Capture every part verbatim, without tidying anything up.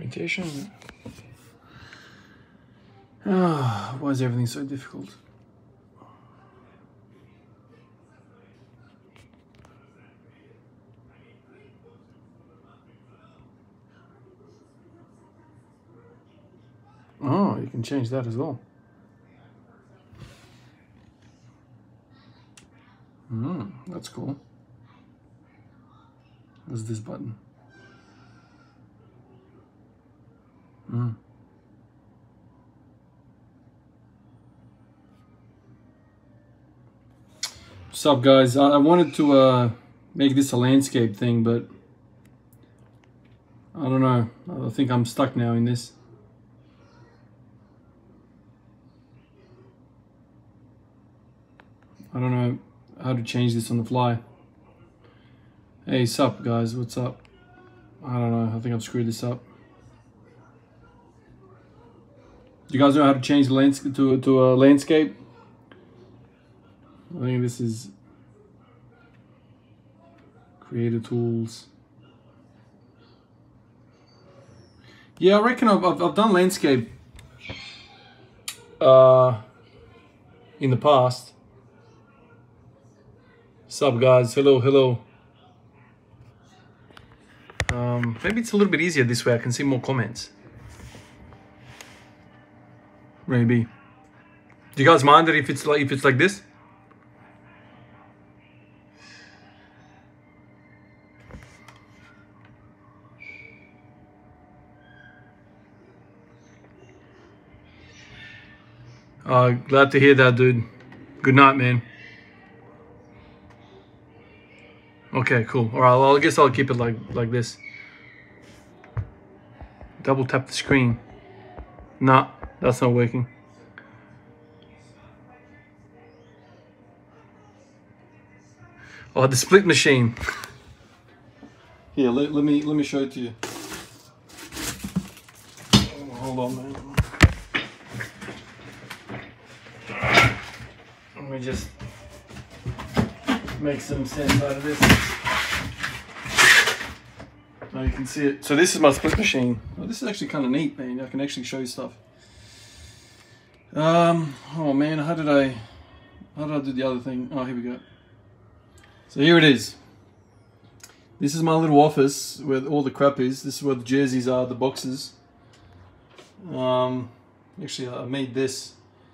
Mutation. Ah, why is everything so difficult? Oh, you can change that as well. Hmm, that's cool. What's this button? Hmm. What's up, guys? I, I wanted to uh, make this a landscape thing, but I don't know. I think I'm stuck now in this. I don't know how to change this on the fly. Hey, sup, guys? What's up? I don't know. I think I've screwed this up. Do you guys know how to change the landscape to to a landscape? I think this is creator tools. Yeah, I reckon I've I've, I've done landscape uh, in the past. Sup, guys? Hello, hello. Um, maybe it's a little bit easier this way. I can see more comments. Maybe. Do you guys mind it if it's like if it's like this? Uh, glad to hear that, dude. Good night, man. Okay, cool. All right, well, I guess I'll keep it like like this. Double tap the screen. Nah, that's not working. Oh, the split machine. Here, let, let me let me show it to you. Oh, hold on, man. Let me just make some sense out of this. Now you can see it. So this is my split machine. Oh, this is actually kind of neat, man. I can actually show you stuff. Um. Oh man, how did I? How did I do the other thing? Oh, here we go. So here it is. This is my little office where all the crap is. This is where the jerseys are, the boxes. Um. Actually, I made this.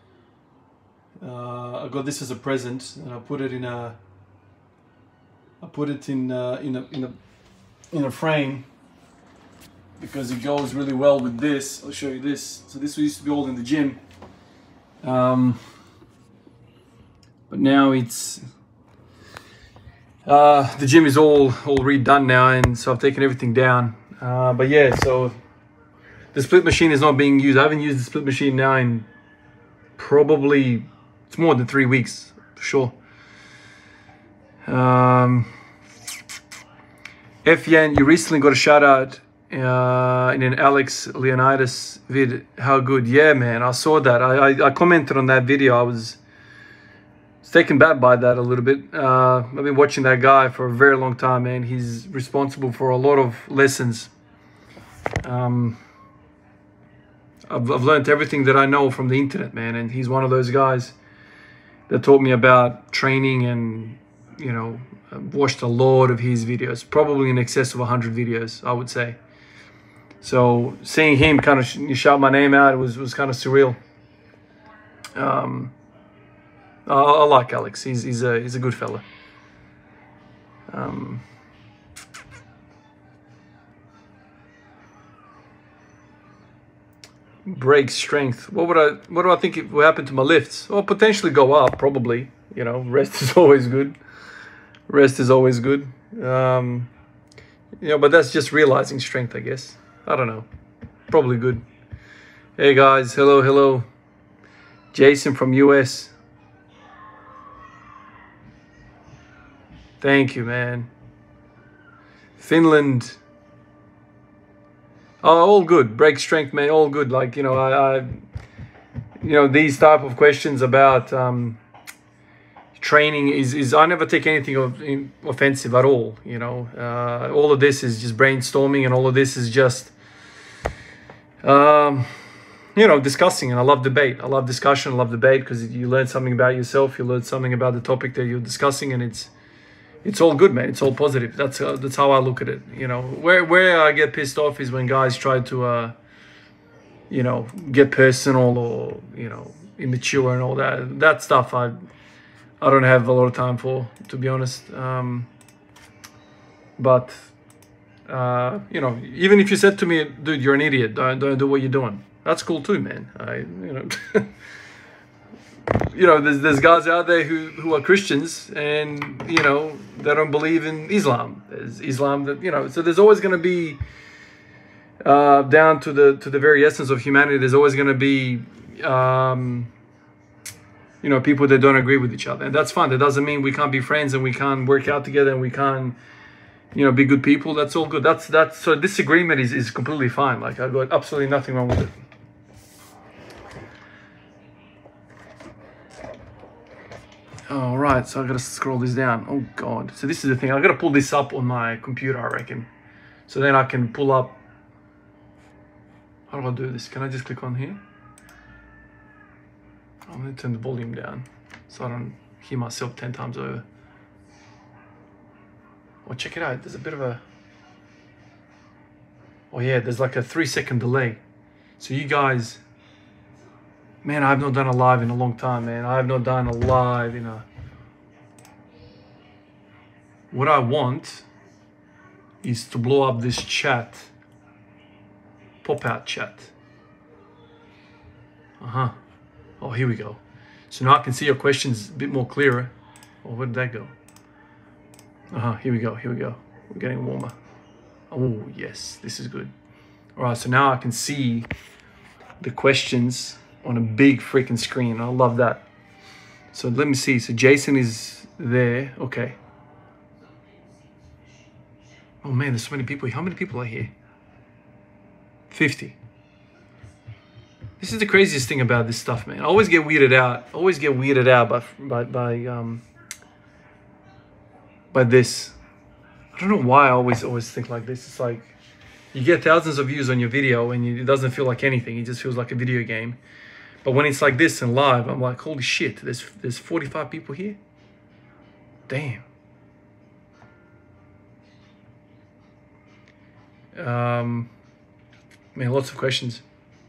Uh, I got this as a present, and I put it in a. I put it in uh, in a in a in a frame because it goes really well with this. I'll show you this. So this used to be all in the gym, um, but now it's uh, the gym is all all redone now, and so I've taken everything down. Uh, but yeah, so the split machine is not being used. I haven't used the split machine now in probably. It's more than three weeks, for sure. Um, F Yan, you recently got a shout out uh, in an Alex Leonidas vid. How good? Yeah, man, I saw that. I, I, I commented on that video. I was, was taken back by that a little bit. Uh, I've been watching that guy for a very long time, man. He's responsible for a lot of lessons. Um, I've, I've learned everything that I know from the internet, man, and he's one of those guys that taught me about training, and you know, I've watched a lot of his videos, probably in excess of one hundred videos, I would say. So seeing him kind of sh shout my name out, it was, was kind of surreal. Um, I, I like Alex. He's, he's, a, he's a good fella. Um, break strength. What would I, what do I think it will happen to my lifts? Well, potentially go up, probably. You know, rest is always good. Rest is always good. Um, you know, but that's just realizing strength, I guess. I don't know. Probably good. Hey guys, hello, hello. Jason from U S. Thank you, man. Finland. Oh, all good. Break strength, man. All good. Like, you know, I, I you know, these type of questions about um, training is, is, I never take anything of, in, offensive at all. You know, uh, all of this is just brainstorming, and all of this is just, um, you know, discussing. And I love debate. I love discussion. I love debate because you learn something about yourself. You learn something about the topic that you're discussing, and it's it's all good, man. It's all positive. That's uh, that's how I look at it. You know, where where I get pissed off is when guys try to, uh, you know, get personal or you know, immature and all that. That stuff I I don't have a lot of time for, to be honest. Um, but uh, you know, even if you said to me, dude, you're an idiot. Don't don't do what you're doing. That's cool too, man. I you know. You know, there's there's guys out there who, who are Christians and, you know, they don't believe in Islam. There's Islam that, you know, so there's always going to be, uh, down to the to the very essence of humanity, there's always going to be, um, you know, people that don't agree with each other. And that's fine. That doesn't mean we can't be friends and we can't work out together and we can't, you know, be good people. That's all good. That's, that's, so disagreement is, is completely fine. Like, I've got absolutely nothing wrong with it. All right, so I gotta scroll this down. Oh God! So this is the thing. I gotta pull this up on my computer, I reckon. So then I can pull up. How do I do this? Can I just click on here? I'm gonna turn the volume down so I don't hear myself ten times over. Well, check it out. There's a bit of a. Oh yeah, there's like a three second delay. So you guys. Man, I have not done a live in a long time, man. I have not done a live in a... What I want is to blow up this chat. Pop-out chat. Uh-huh. Oh, here we go. So now I can see your questions a bit more clearer. Oh, where did that go? Uh-huh, here we go, here we go. We're getting warmer. Oh, yes, this is good. All right, so now I can see the questions on a big freaking screen. I love that. So let me see. So Jason is there. Okay. Oh man, there's so many people. How many people are here? fifty. This is the craziest thing about this stuff, man. I always get weirded out. I always get weirded out by by by um by this. I don't know why I always always think like this. It's like you get thousands of views on your video and you, it doesn't feel like anything. It just feels like a video game. But when it's like this and live, I'm like, holy shit, there's there's forty-five people here? Damn. Um, man, lots of questions.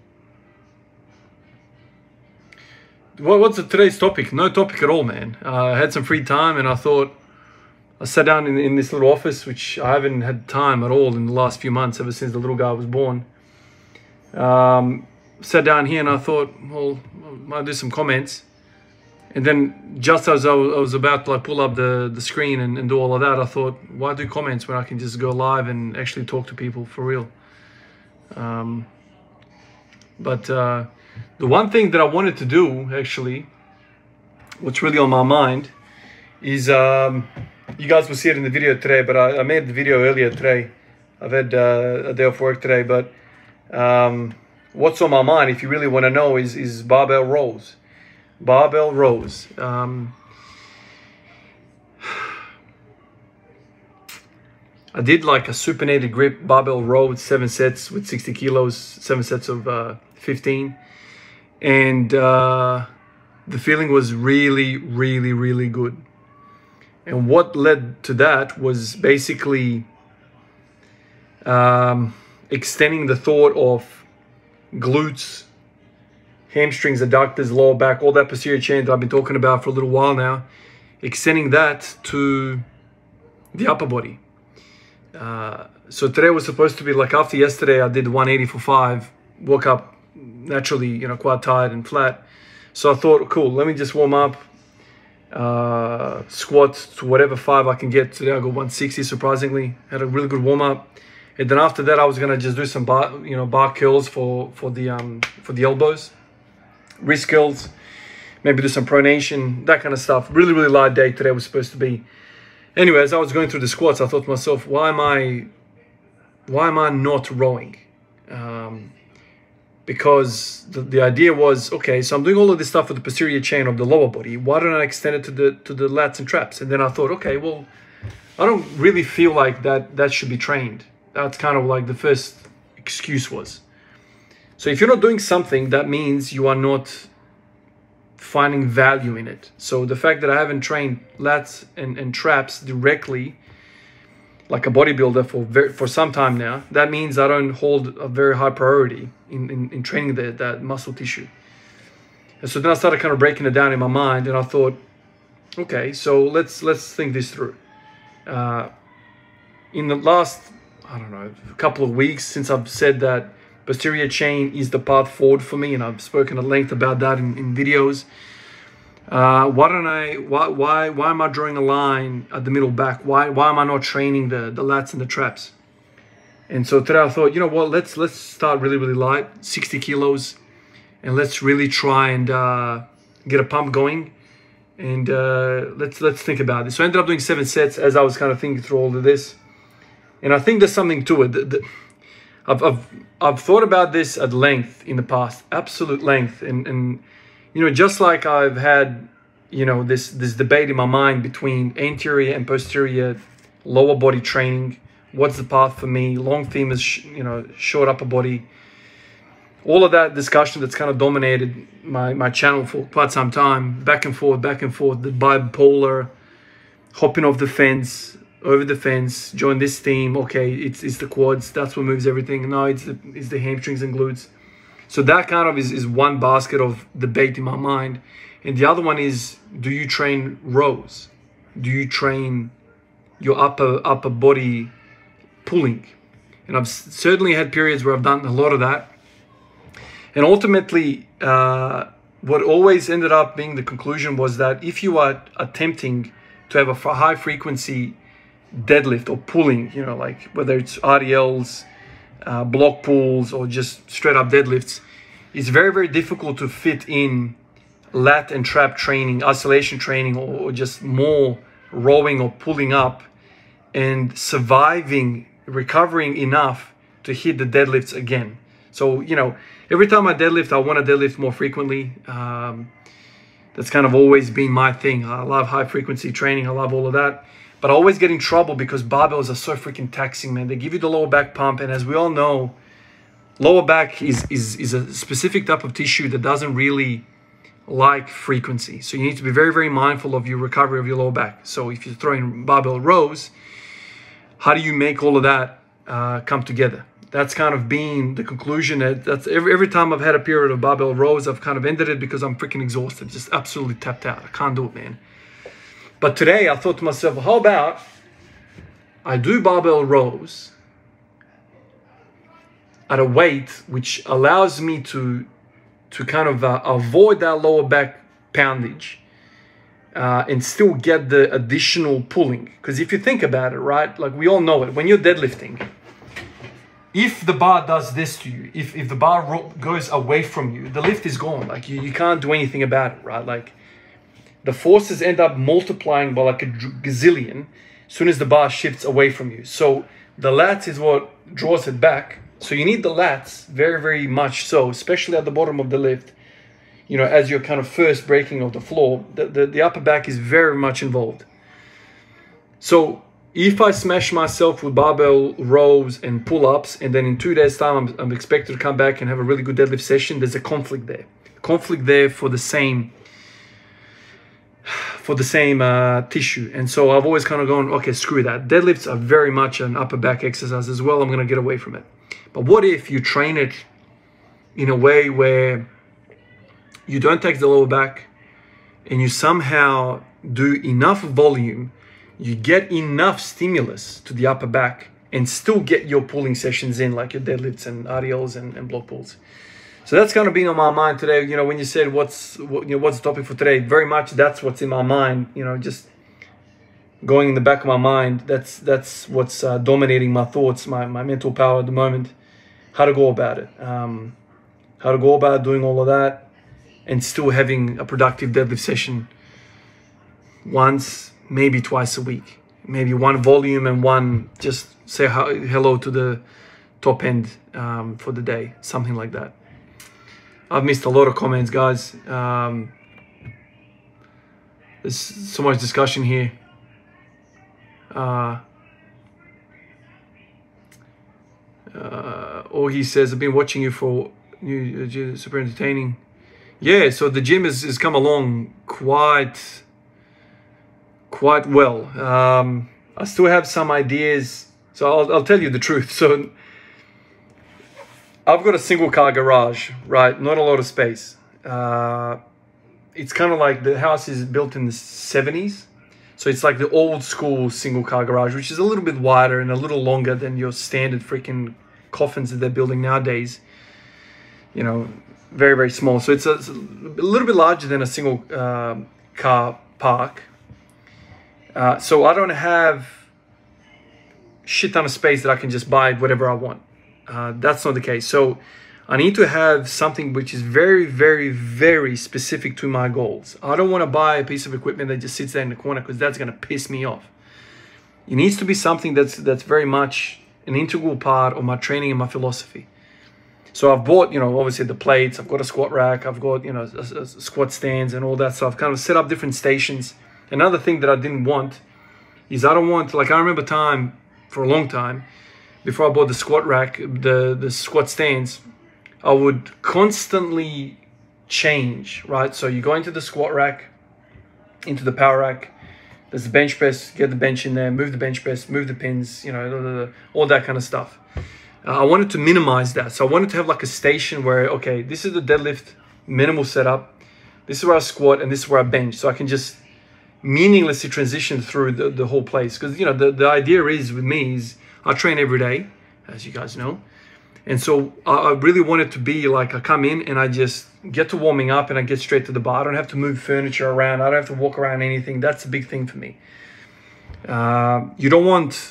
What, what's the, today's topic? No topic at all, man. Uh, I had some free time and I thought, I sat down in, in this little office, which I haven't had time at all in the last few months, ever since the little guy was born. Um, sat down here and I thought, well, I might do some comments. And then just as I was, I was about to like pull up the, the screen and, and do all of that, I thought, why do comments when I can just go live and actually talk to people for real? Um, but uh, the one thing that I wanted to do, actually, what's really on my mind, is, um, you guys will see it in the video today, but I, I made the video earlier today. I've had uh, a day off work today, but um, what's on my mind, if you really want to know, is, is barbell rows. Barbell rows. Um, I did like a supinated grip barbell row with seven sets with sixty kilos, seven sets of uh, fifteen. And uh, the feeling was really, really, really good. And what led to that was basically um, extending the thought of glutes, hamstrings, adductors, lower back, all that posterior chain that I've been talking about for a little while now, extending that to the upper body. Uh, so today was supposed to be like, after yesterday I did one eighty for five, woke up naturally, you know, quite tired and flat. So I thought, cool, let me just warm up, uh, squat to whatever five I can get. Today I got one sixty, surprisingly, had a really good warm up. And then after that I was gonna just do some bar, you know, bar curls for, for the, um, for the elbows. Wrist curls, maybe do some pronation, that kind of stuff. Really, really light day today was supposed to be. Anyway, as I was going through the squats, I thought to myself, why am I, why am I not rowing? Um, because the, the idea was, okay, so I'm doing all of this stuff with the posterior chain of the lower body. Why don't I extend it to the to the lats and traps? And then I thought, okay, well, I don't really feel like that that should be trained. That's kind of like the first excuse was. So if you're not doing something, that means you are not finding value in it. So the fact that I haven't trained lats and, and traps directly like a bodybuilder for very, for some time now, that means I don't hold a very high priority in, in, in training the, that muscle tissue. And so then I started kind of breaking it down in my mind, and I thought, okay, so let's let's think this through. Uh, in the last, I don't know, a couple of weeks since I've said that posterior chain is the path forward for me, and I've spoken at length about that in, in videos. Uh, why don't I? Why why why am I drawing a line at the middle back? Why why am I not training the the lats and the traps? And so today I thought, you know what? Let's let's start really really light, sixty kilos, and let's really try and uh, get a pump going. And uh, let's let's think about this. So I ended up doing seven sets as I was kind of thinking through all of this, and I think there's something to it. The, the, I've I've I've thought about this at length in the past, absolute length, and and. You know, just like I've had, you know, this this debate in my mind between anterior and posterior lower body training. What's the path for me? Long femurs, you know, short upper body. All of that discussion that's kind of dominated my, my channel for quite some time. Back and forth, back and forth. The bipolar, hopping off the fence, over the fence, join this team. Okay, it's, it's the quads. That's what moves everything. No, it's the, it's the hamstrings and glutes. So that kind of is, is one basket of debate in my mind. And the other one is, do you train rows? Do you train your upper upper body pulling? And I've certainly had periods where I've done a lot of that. And ultimately, uh, what always ended up being the conclusion was that if you are attempting to have a high frequency deadlift or pulling, you know, like whether it's R D Ls, Uh, block pulls, or just straight up deadlifts, it's very very difficult to fit in lat and trap training, isolation training, or, or just more rowing or pulling up and surviving, recovering enough to hit the deadlifts again. So, you know, every time I deadlift, I want to deadlift more frequently. Um, that's kind of always been my thing. I love high frequency training. I love all of that. But I always get in trouble because barbells are so freaking taxing, man. They give you the lower back pump, and as we all know, lower back is, is, is a specific type of tissue that doesn't really like frequency. So you need to be very, very mindful of your recovery of your lower back. So if you're throwing barbell rows, how do you make all of that uh, come together? That's kind of been the conclusion. That that's every, every time I've had a period of barbell rows, I've kind of ended it because I'm freaking exhausted, just absolutely tapped out. I can't do it, man. But today I thought to myself, well, how about I do barbell rows at a weight which allows me to, to kind of uh, avoid that lower back poundage uh, and still get the additional pulling. Because if you think about it, right, like we all know it, when you're deadlifting, if the bar does this to you, if, if the bar goes away from you, the lift is gone. Like you, you can't do anything about it, right? Like, the forces end up multiplying by like a gazillion as soon as the bar shifts away from you. So the lats is what draws it back. So you need the lats very, very much so, especially at the bottom of the lift. You know, as you're kind of first breaking of the floor, the, the, the upper back is very much involved. So if I smash myself with barbell rows and pull-ups, and then in two days' time I'm, I'm expected to come back and have a really good deadlift session, there's a conflict there. Conflict there for the same for the same uh, tissue. And so I've always kind of gone, okay, screw that. Deadlifts are very much an upper back exercise as well. I'm going to get away from it. But what if you train it in a way where you don't take the lower back and you somehow do enough volume, you get enough stimulus to the upper back and still get your pulling sessions in, like your deadlifts and R D Ls and, and block pulls. So that's kind of been on my mind today. You know, when you said what's what, you know, what's the topic for today, very much that's what's in my mind. You know, just going in the back of my mind. That's that's what's uh, dominating my thoughts, my my mental power at the moment. How to go about it, um, how to go about doing all of that, and still having a productive deadlift session once, maybe twice a week, maybe one volume and one just say hello to the top end um, for the day, something like that. I've missed a lot of comments, guys. Um, there's so much discussion here. Uh, uh, Augie says, I've been watching you for new uh, gym, super entertaining. Yeah, so the gym has, has come along quite, quite well. Um, I still have some ideas, so I'll, I'll tell you the truth. So I've got a single car garage, right? Not a lot of space. Uh, it's kind of like the house is built in the seventies. So it's like the old school single car garage, which is a little bit wider and a little longer than your standard freaking coffins that they're building nowadays. You know, very, very small. So it's a, it's a little bit larger than a single uh, car park. Uh, so I don't have shit ton of space that I can just buy whatever I want. Uh, that's not the case. So I need to have something which is very, very, very specific to my goals. I don't want to buy a piece of equipment that just sits there in the corner because that's going to piss me off. It needs to be something that's that's very much an integral part of my training and my philosophy. So I've bought, you know, obviously the plates. I've got a squat rack. I've got, you know, a, a squat stands and all that stuff. Kind of set up different stations. Another thing that I didn't want is I don't want, like I remember time for a long time before I bought the squat rack, the, the squat stands, I would constantly change, right? So you go into the squat rack, into the power rack, there's the bench press, get the bench in there, move the bench press, move the pins, you know, all that kind of stuff. Uh, I wanted to minimize that. So I wanted to have like a station where, okay, this is the deadlift minimal setup. This is where I squat and this is where I bench. So I can just meaninglessly transition through the, the whole place. Because, you know, the, the idea is with me is I train every day, as you guys know. And so I really want it to be like I come in and I just get to warming up and I get straight to the bar. I don't have to move furniture around. I don't have to walk around anything. That's a big thing for me. Uh, you don't want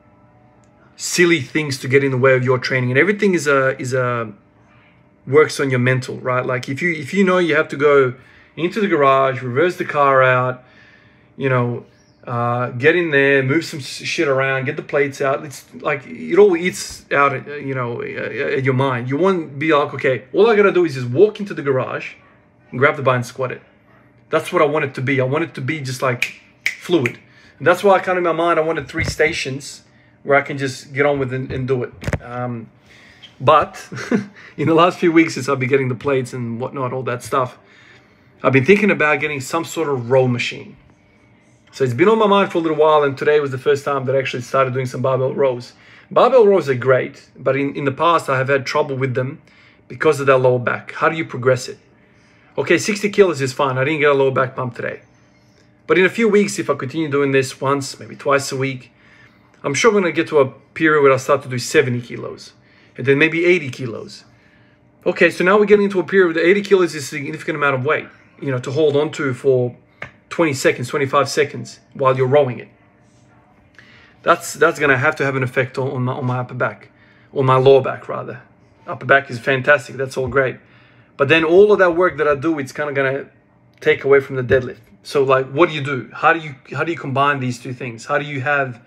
silly things to get in the way of your training. And everything is a is a works on your mental, right? Like if you if you know you have to go into the garage, reverse the car out, you know, Uh, get in there, move some shit around, get the plates out. It's like it all eats out, you know, at your mind. You want to be like, okay, all I gotta do is just walk into the garage and grab the bar and squat it. That's what I want it to be. I want it to be just like fluid. And that's why I kind of in my mind I wanted three stations where I can just get on with it and, and do it. Um, but in the last few weeks since I've been getting the plates and whatnot, all that stuff, I've been thinking about getting some sort of row machine. So it's been on my mind for a little while, and today was the first time that I actually started doing some barbell rows. Barbell rows are great, but in, in the past I have had trouble with them because of that lower back. How do you progress it? Okay, sixty kilos is fine. I didn't get a lower back pump today. But in a few weeks, if I continue doing this once, maybe twice a week, I'm sure I'm going to get to a period where I start to do seventy kilos, and then maybe eighty kilos. Okay, so now we're getting into a period where eighty kilos is a significant amount of weight, you know, to hold on to for twenty seconds, twenty-five seconds while you're rowing it. That's that's gonna have to have an effect on, on my on my upper back, or my lower back rather. Upper back is fantastic, that's all great. But then all of that work that I do, it's kind of gonna take away from the deadlift. So like, what do you do? How do you how do you combine these two things? How do you have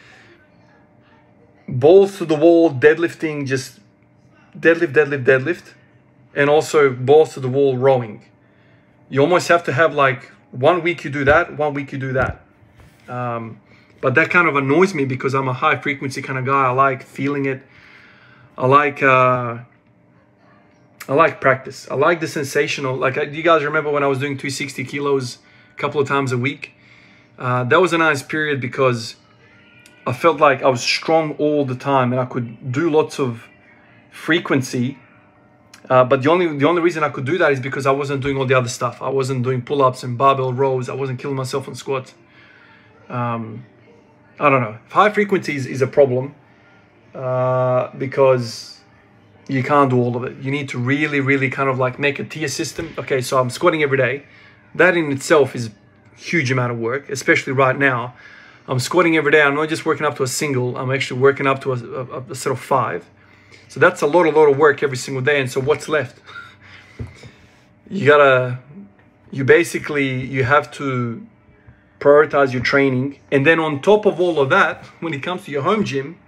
balls to the wall deadlifting, just deadlift, deadlift, deadlift, and also balls to the wall rowing? You almost have to have like one week you do that, one week you do that. Um, but that kind of annoys me because I'm a high frequency kind of guy. I like feeling it. I like uh, I like practice. I like the sensational. Like, do you guys remember when I was doing two hundred sixty kilos a couple of times a week? Uh, that was a nice period because I felt like I was strong all the time and I could do lots of frequency. Uh, but the only the only reason I could do that is because I wasn't doing all the other stuff. I wasn't doing pull-ups and barbell rows. I wasn't killing myself on squats. Um, I don't know. High frequency is, is a problem uh, because you can't do all of it. You need to really, really kind of like make a tier system. Okay, so I'm squatting every day. That in itself is a huge amount of work, especially right now. I'm squatting every day. I'm not just working up to a single. I'm actually working up to a, a, a set of five. So that's a lot, a lot of work every single day. And so what's left? You gotta, you basically, you have to prioritize your training. And then on top of all of that, when it comes to your home gym,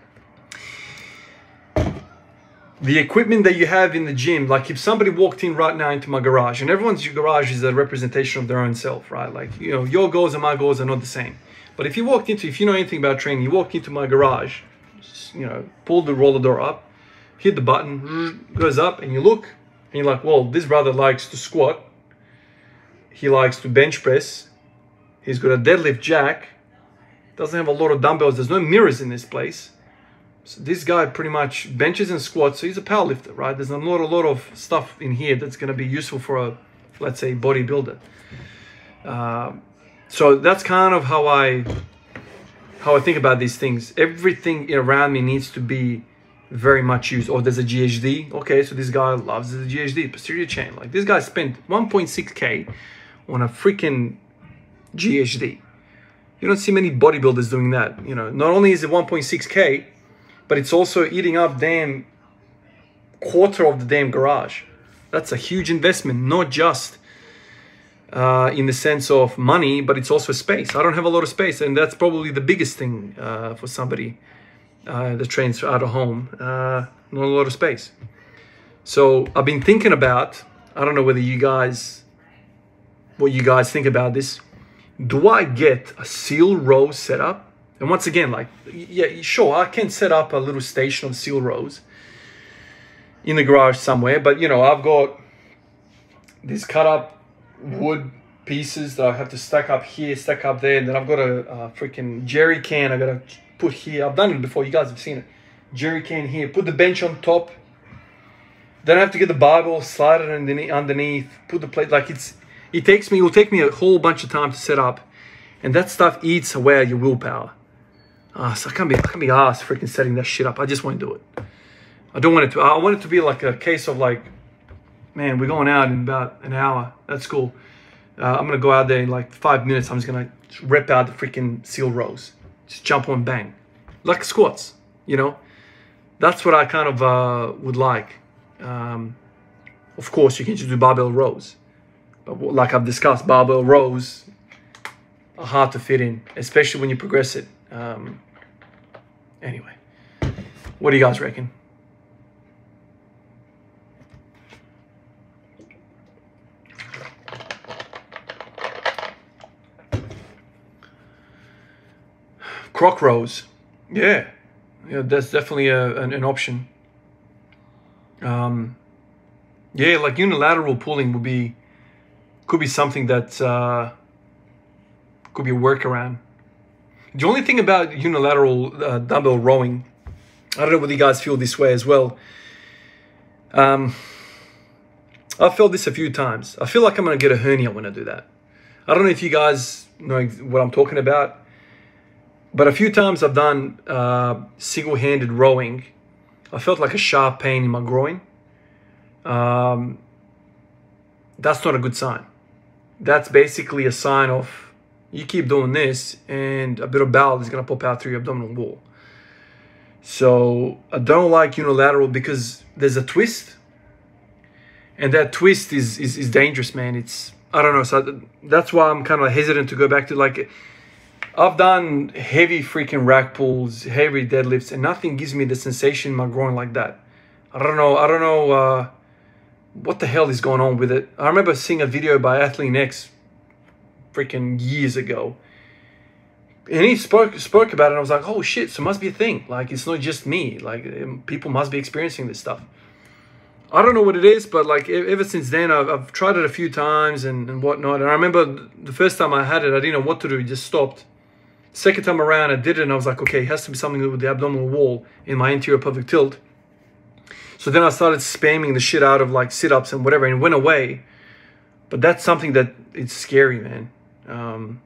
the equipment that you have in the gym, like if somebody walked in right now into my garage, and everyone's garage is a representation of their own self, right? Like, you know, your goals and my goals are not the same. But if you walked into, if you know anything about training, you walked into my garage, you know, pulled the roller door up, hit the button, goes up, and you look, and you're like, well, this brother likes to squat. He likes to bench press. He's got a deadlift jack. Doesn't have a lot of dumbbells. There's no mirrors in this place. So this guy pretty much benches and squats. So he's a powerlifter, right? There's not a lot of stuff in here that's going to be useful for a, let's say, bodybuilder. Uh, so that's kind of how I, how I think about these things. Everything around me needs to be very much used. Oh, there's a G H D. Okay, so this guy loves the G H D, posterior chain. Like this guy spent one point six K on a freaking G H D. You don't see many bodybuilders doing that. You know, not only is it one point six K, but it's also eating up damn quarter of the damn garage. That's a huge investment, not just uh, in the sense of money, but it's also space. I don't have a lot of space, and that's probably the biggest thing uh, for somebody uh, that trains out of home. Uh, not a lot of space. So I've been thinking about, I don't know whether you guys, what you guys think about this. Do I get a seal row set up? And once again, like, yeah, sure, I can set up a little station of seal rows in the garage somewhere. But, you know, I've got these cut up wood pieces that I have to stack up here, stack up there. And then I've got a, a freaking jerry can I got to put here. I've done it before. You guys have seen it. Jerry can here. Put the bench on top. Then I have to get the barbell, slide it underneath, put the plate. Like, it's, it takes me, it will take me a whole bunch of time to set up. And that stuff eats away at your willpower. Uh, so I can't be, I can't be arsed freaking setting that shit up. I just won't do it. I don't want it to. I want it to be like a case of like, man, we're going out in about an hour. That's cool. Uh, I'm gonna go out there in like five minutes. I'm just gonna rep out the freaking seal rows. Just jump on, bang, like squats. You know, that's what I kind of uh, would like. Um, of course, you can just do barbell rows, but like I've discussed, barbell rows are hard to fit in, especially when you progress it. Um, anyway, what do you guys reckon? Croc rows, yeah, yeah, that's definitely a, an, an option. Um, yeah, like unilateral pulling would be, could be something that uh, could be a workaround. The only thing about unilateral uh, dumbbell rowing, I don't know whether you guys feel this way as well. Um, I've felt this a few times. I feel like I'm going to get a hernia when I do that. I don't know if you guys know what I'm talking about, but a few times I've done uh, single-handed rowing. I felt like a sharp pain in my groin. Um, that's not a good sign. That's basically a sign of you keep doing this and a bit of bowel is going to pop out through your abdominal wall. So I don't like unilateral because there's a twist. And that twist is, is, is dangerous, man. It's, I don't know. So that's why I'm kind of hesitant to go back to, like, I've done heavy freaking rack pulls, heavy deadlifts, and nothing gives me the sensation in my groin like that. I don't know. I don't know uh, what the hell is going on with it. I remember seeing a video by Athlean-X freaking years ago, and he spoke spoke about it, and I was like, oh shit, so it must be a thing. Like, it's not just me. Like, um, people must be experiencing this stuff. I don't know what it is, but like ever since then, I've, I've tried it a few times and, and whatnot. And I remember the first time I had it, I didn't know what to do. It just stopped. Second time around, I did it, and I was like, okay, it has to be something with the abdominal wall in my anterior pelvic tilt. So then I started spamming the shit out of like sit-ups and whatever, and it went away. But that's something that it's scary, man. Um,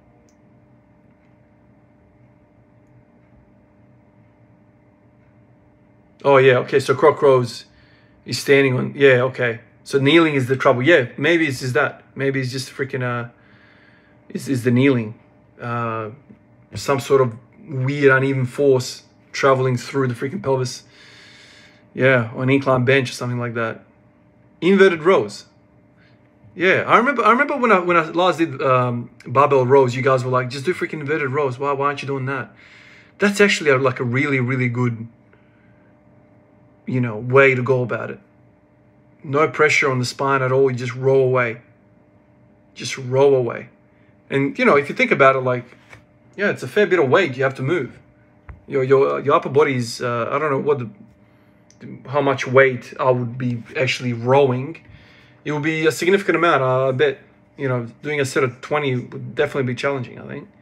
oh yeah, okay. So croc rows is standing on. Yeah, okay. So kneeling is the trouble. Yeah, maybe it's just that. Maybe it's just freaking uh, is is the kneeling. Uh, some sort of weird uneven force traveling through the freaking pelvis. Yeah, or an incline bench or something like that. Inverted rows. Yeah, I remember. I remember when I when I last did um, barbell rows, you guys were like, "Just do freaking inverted rows. Why? Why aren't you doing that?" That's actually a, like a really, really good, you know, way to go about it. No pressure on the spine at all. You just roll away. Just roll away. And you know, if you think about it, like, yeah, it's a fair bit of weight you have to move. Your your your upper body's uh, I don't know what the how much weight I would be actually rowing, it would be a significant amount. I bet, you know, doing a set of twenty would definitely be challenging, I think.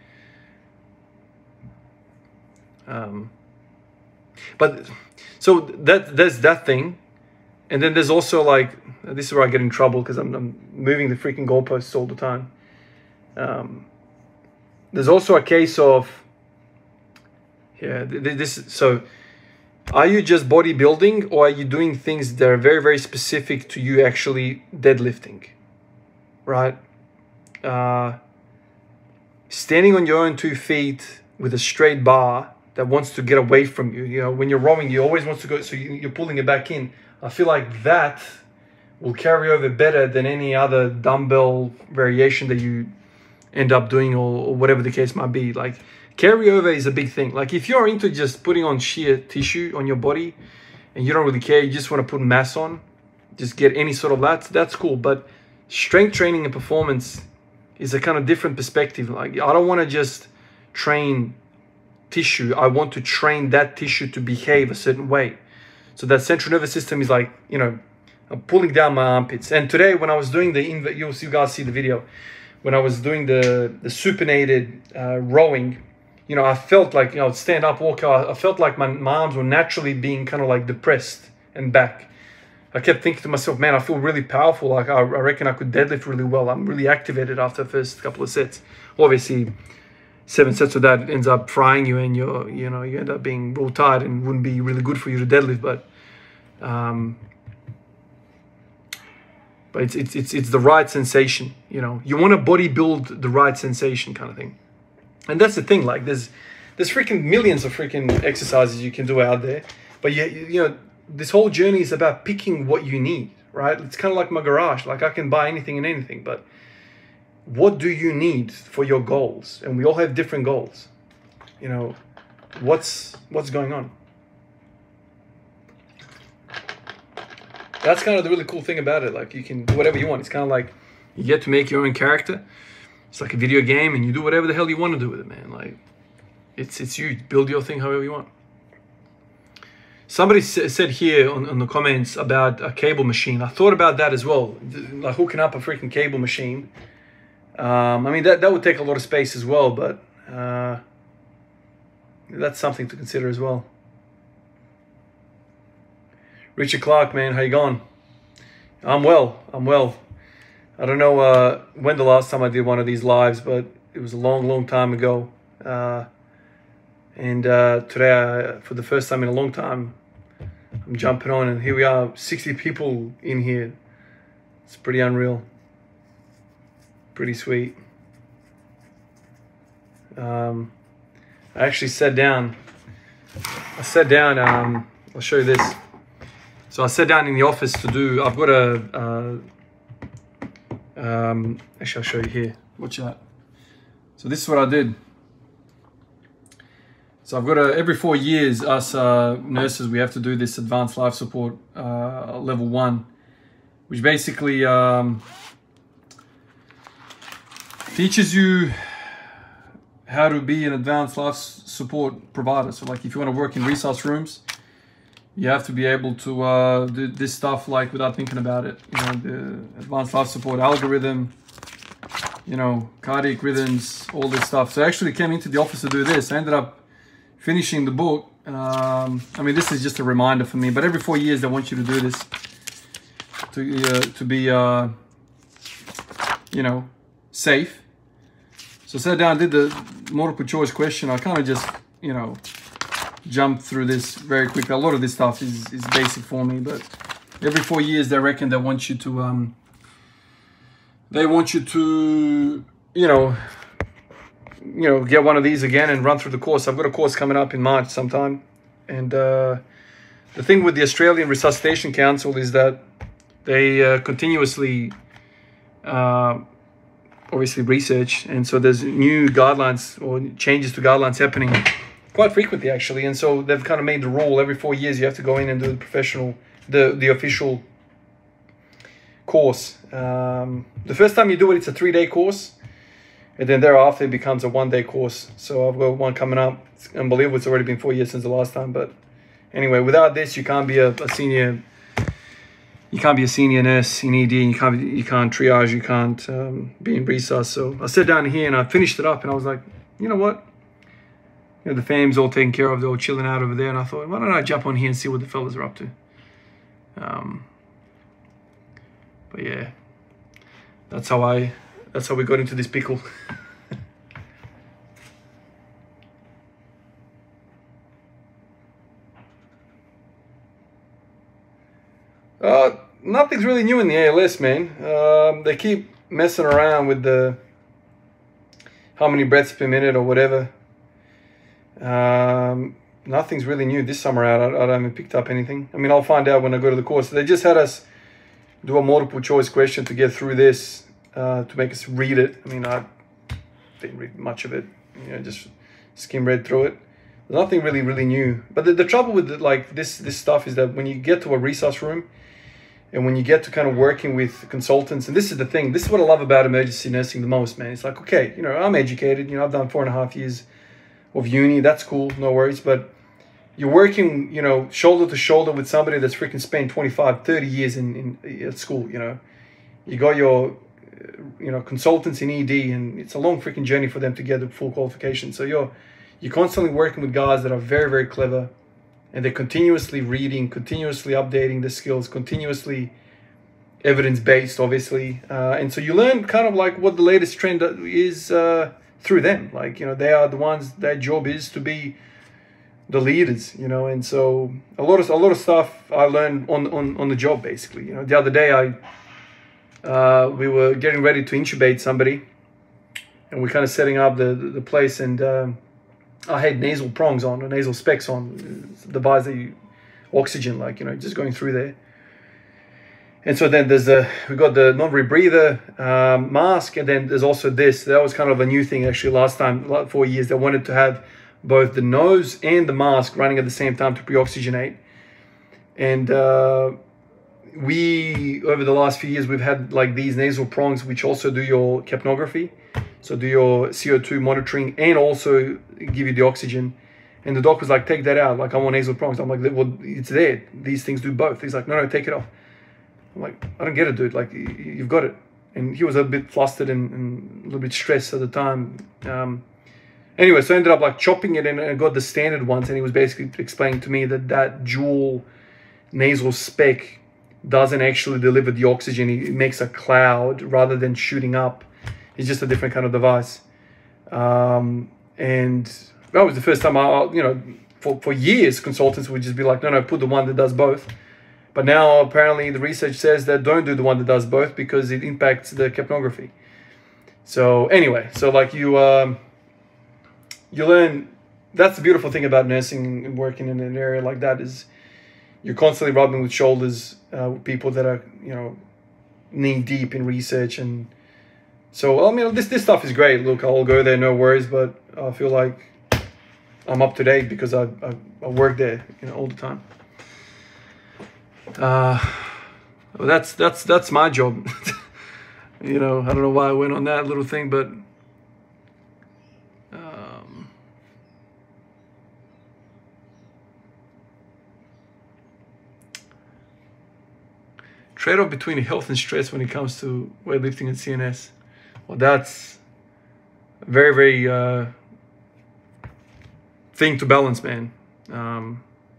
Um, but so that there's that thing, and then there's also like, this is where I get in trouble because I'm, I'm moving the freaking goalposts all the time. Um, there's also a case of, yeah, this, so are you just bodybuilding, or are you doing things that are very, very specific to you actually deadlifting, right? Uh, standing on your own two feet with a straight bar that wants to get away from you. You know, when you're rowing, you always want to go, so you, you're pulling it back in. I feel like that will carry over better than any other dumbbell variation that you end up doing, or, or whatever the case might be. Like, carryover is a big thing. Like, if you're into just putting on sheer tissue on your body and you don't really care, you just want to put mass on, just get any sort of that, that's cool. But strength training and performance is a kind of different perspective. Like, I don't want to just train tissue. I want to train that tissue to behave a certain way. So that central nervous system is like, you know, I'm pulling down my armpits. And today when I was doing the, you'll see, you guys see the video, when I was doing the, the supinated uh, rowing, you know, I felt like, you know, stand up, walk out, I felt like my, my arms were naturally being kind of like depressed and back. I kept thinking to myself, man, I feel really powerful. Like, I, I reckon I could deadlift really well. I'm really activated after the first couple of sets. Obviously, seven sets of that ends up frying you, and you're, you know, you end up being real tired and wouldn't be really good for you to deadlift. But, um, but it's, it's, it's, it's the right sensation, you know. You want to body build the right sensation kind of thing. And that's the thing, like, there's, there's freaking millions of freaking exercises you can do out there. But, you, you know, this whole journey is about picking what you need, right? It's kind of like my garage. Like, I can buy anything and anything, but what do you need for your goals? And we all have different goals. You know, what's what's going on? That's kind of the really cool thing about it. Like, you can do whatever you want. It's kind of like you get to make your own character. It's like a video game, and you do whatever the hell you want to do with it, man. Like, it's it's you. Build your thing however you want. Somebody said here on, on the comments about a cable machine. I thought about that as well, like hooking up a freaking cable machine. Um, I mean, that, that would take a lot of space as well, but uh, that's something to consider as well. Richard Clark, man, how you going? I'm well, I'm well. I don't know uh, when the last time I did one of these lives, but it was a long, long time ago. Uh, and uh, today, I, for the first time in a long time, I'm jumping on, and here we are, sixty people in here. It's pretty unreal. Pretty sweet. Um, I actually sat down. I sat down, um, I'll show you this. So I sat down in the office to do, I've got a, uh, um, actually I'll show you here. Watch that. So this is what I did. So I've got a, every four years, us uh, nurses, we have to do this advanced life support uh, level one, which basically um, teaches you how to be an advanced life support provider. So like, if you want to work in resource rooms, you have to be able to uh, do this stuff like without thinking about it. You know, the advanced life support algorithm, you know, cardiac rhythms, all this stuff. So I actually came into the office to do this. I ended up finishing the book. Um, I mean, this is just a reminder for me, but every four years they want you to do this to, uh, to be, uh, you know, safe. So I sat down, did the multiple choice question. I kind of just, you know, jumped through this very quickly. A lot of this stuff is, is basic for me, but every four years they reckon they want you to, um, they want you to, you know, you know, get one of these again and run through the course. I've got a course coming up in March sometime. And uh, the thing with the Australian Resuscitation Council is that they uh, continuously, uh, obviously, research. And so there's new guidelines or changes to guidelines happening quite frequently, actually. And so they've kind of made the rule every four years you have to go in and do the professional, the, the official course. Um, the first time you do it, it's a three-day course. And then thereafter, it becomes a one-day course. So I've got one coming up. It's unbelievable. It's already been four years since the last time. But Anyway, without this, you can't be a, a senior. You can't be a senior nurse in E D. You can't. Be, you can't triage. You can't um, be in resus. So I sat down here and I finished it up, and I was like, you know what? You know, the fam's all taken care of. They're all chilling out over there, and I thought, why don't I jump on here and see what the fellas are up to? Um, but yeah, that's how I. That's how we got into this pickle. Uh, nothing's really new in the A L S, man. Um, they keep messing around with the how many breaths per minute or whatever. Um, nothing's really new this summer out. I, I haven't picked up anything. I mean, I'll find out when I go to the course. They just had us do a multiple choice question to get through this, uh, to make us read it. I mean, I didn't read much of it. You know, just skim read through it. Nothing really, really new. But the, the trouble with the, like this this stuff is that when you get to a resus room, and when you get to kind of working with consultants, and this is the thing, this is what I love about emergency nursing the most, man. It's like, okay, you know, I'm educated, you know, I've done four and a half years of uni, that's cool, no worries, but you're working, you know, shoulder to shoulder with somebody that's freaking spent twenty-five, thirty years in, in at school, you know. You got your, you know, consultants in E D, and it's a long freaking journey for them to get the full qualification. So you're, you're constantly working with guys that are very, very clever, and they're continuously reading, continuously updating the skills, continuously evidence-based, obviously. Uh, and so you learn kind of like what the latest trend is uh, through them. Like, you know, they are the ones, their job is to be the leaders, you know. And so a lot of a lot of stuff I learned on, on, on the job, basically. You know, the other day I uh, we were getting ready to intubate somebody, and we're kind of setting up the, the, the place, and um, I had nasal prongs on, or nasal specs on, the device that you oxygen, like, you know, just going through there. And so then there's the, we got the non-rebreather um, mask, and then there's also this. That was kind of a new thing actually last time, like four years. They wanted to have both the nose and the mask running at the same time to pre-oxygenate. And uh, we, over the last few years, we've had like these nasal prongs, which also do your capnography. So do your C O two monitoring and also give you the oxygen. And the doc was like, take that out. Like, I want nasal prongs. I'm like, well, it's there. These things do both. He's like, no, no, take it off. I'm like, I don't get it, dude. Like, you've got it. And he was a bit flustered and, and a little bit stressed at the time. Um, anyway, so I ended up like chopping it, and I got the standard ones. And he was basically explaining to me that that dual nasal spec doesn't actually deliver the oxygen. It makes a cloud rather than shooting up. It's just a different kind of device. Um, and that was the first time I, you know, for, for years, consultants would just be like, no, no, put the one that does both. But now apparently the research says that don't do the one that does both because it impacts the capnography. So anyway, so like you, um, you learn, that's the beautiful thing about nursing and working in an area like that is you're constantly rubbing with shoulders uh, with people that are, you know, knee deep in research. And so, I mean, this, this stuff is great. Look, I'll go there, no worries, but I feel like I'm up to date because I, I, I work there, you know, all the time. Uh, well, that's, that's, that's my job. You know, I don't know why I went on that little thing, but um, trade-off between health and stress when it comes to weightlifting and C N S. Well, that's a very, very uh, thing to balance, man. Um,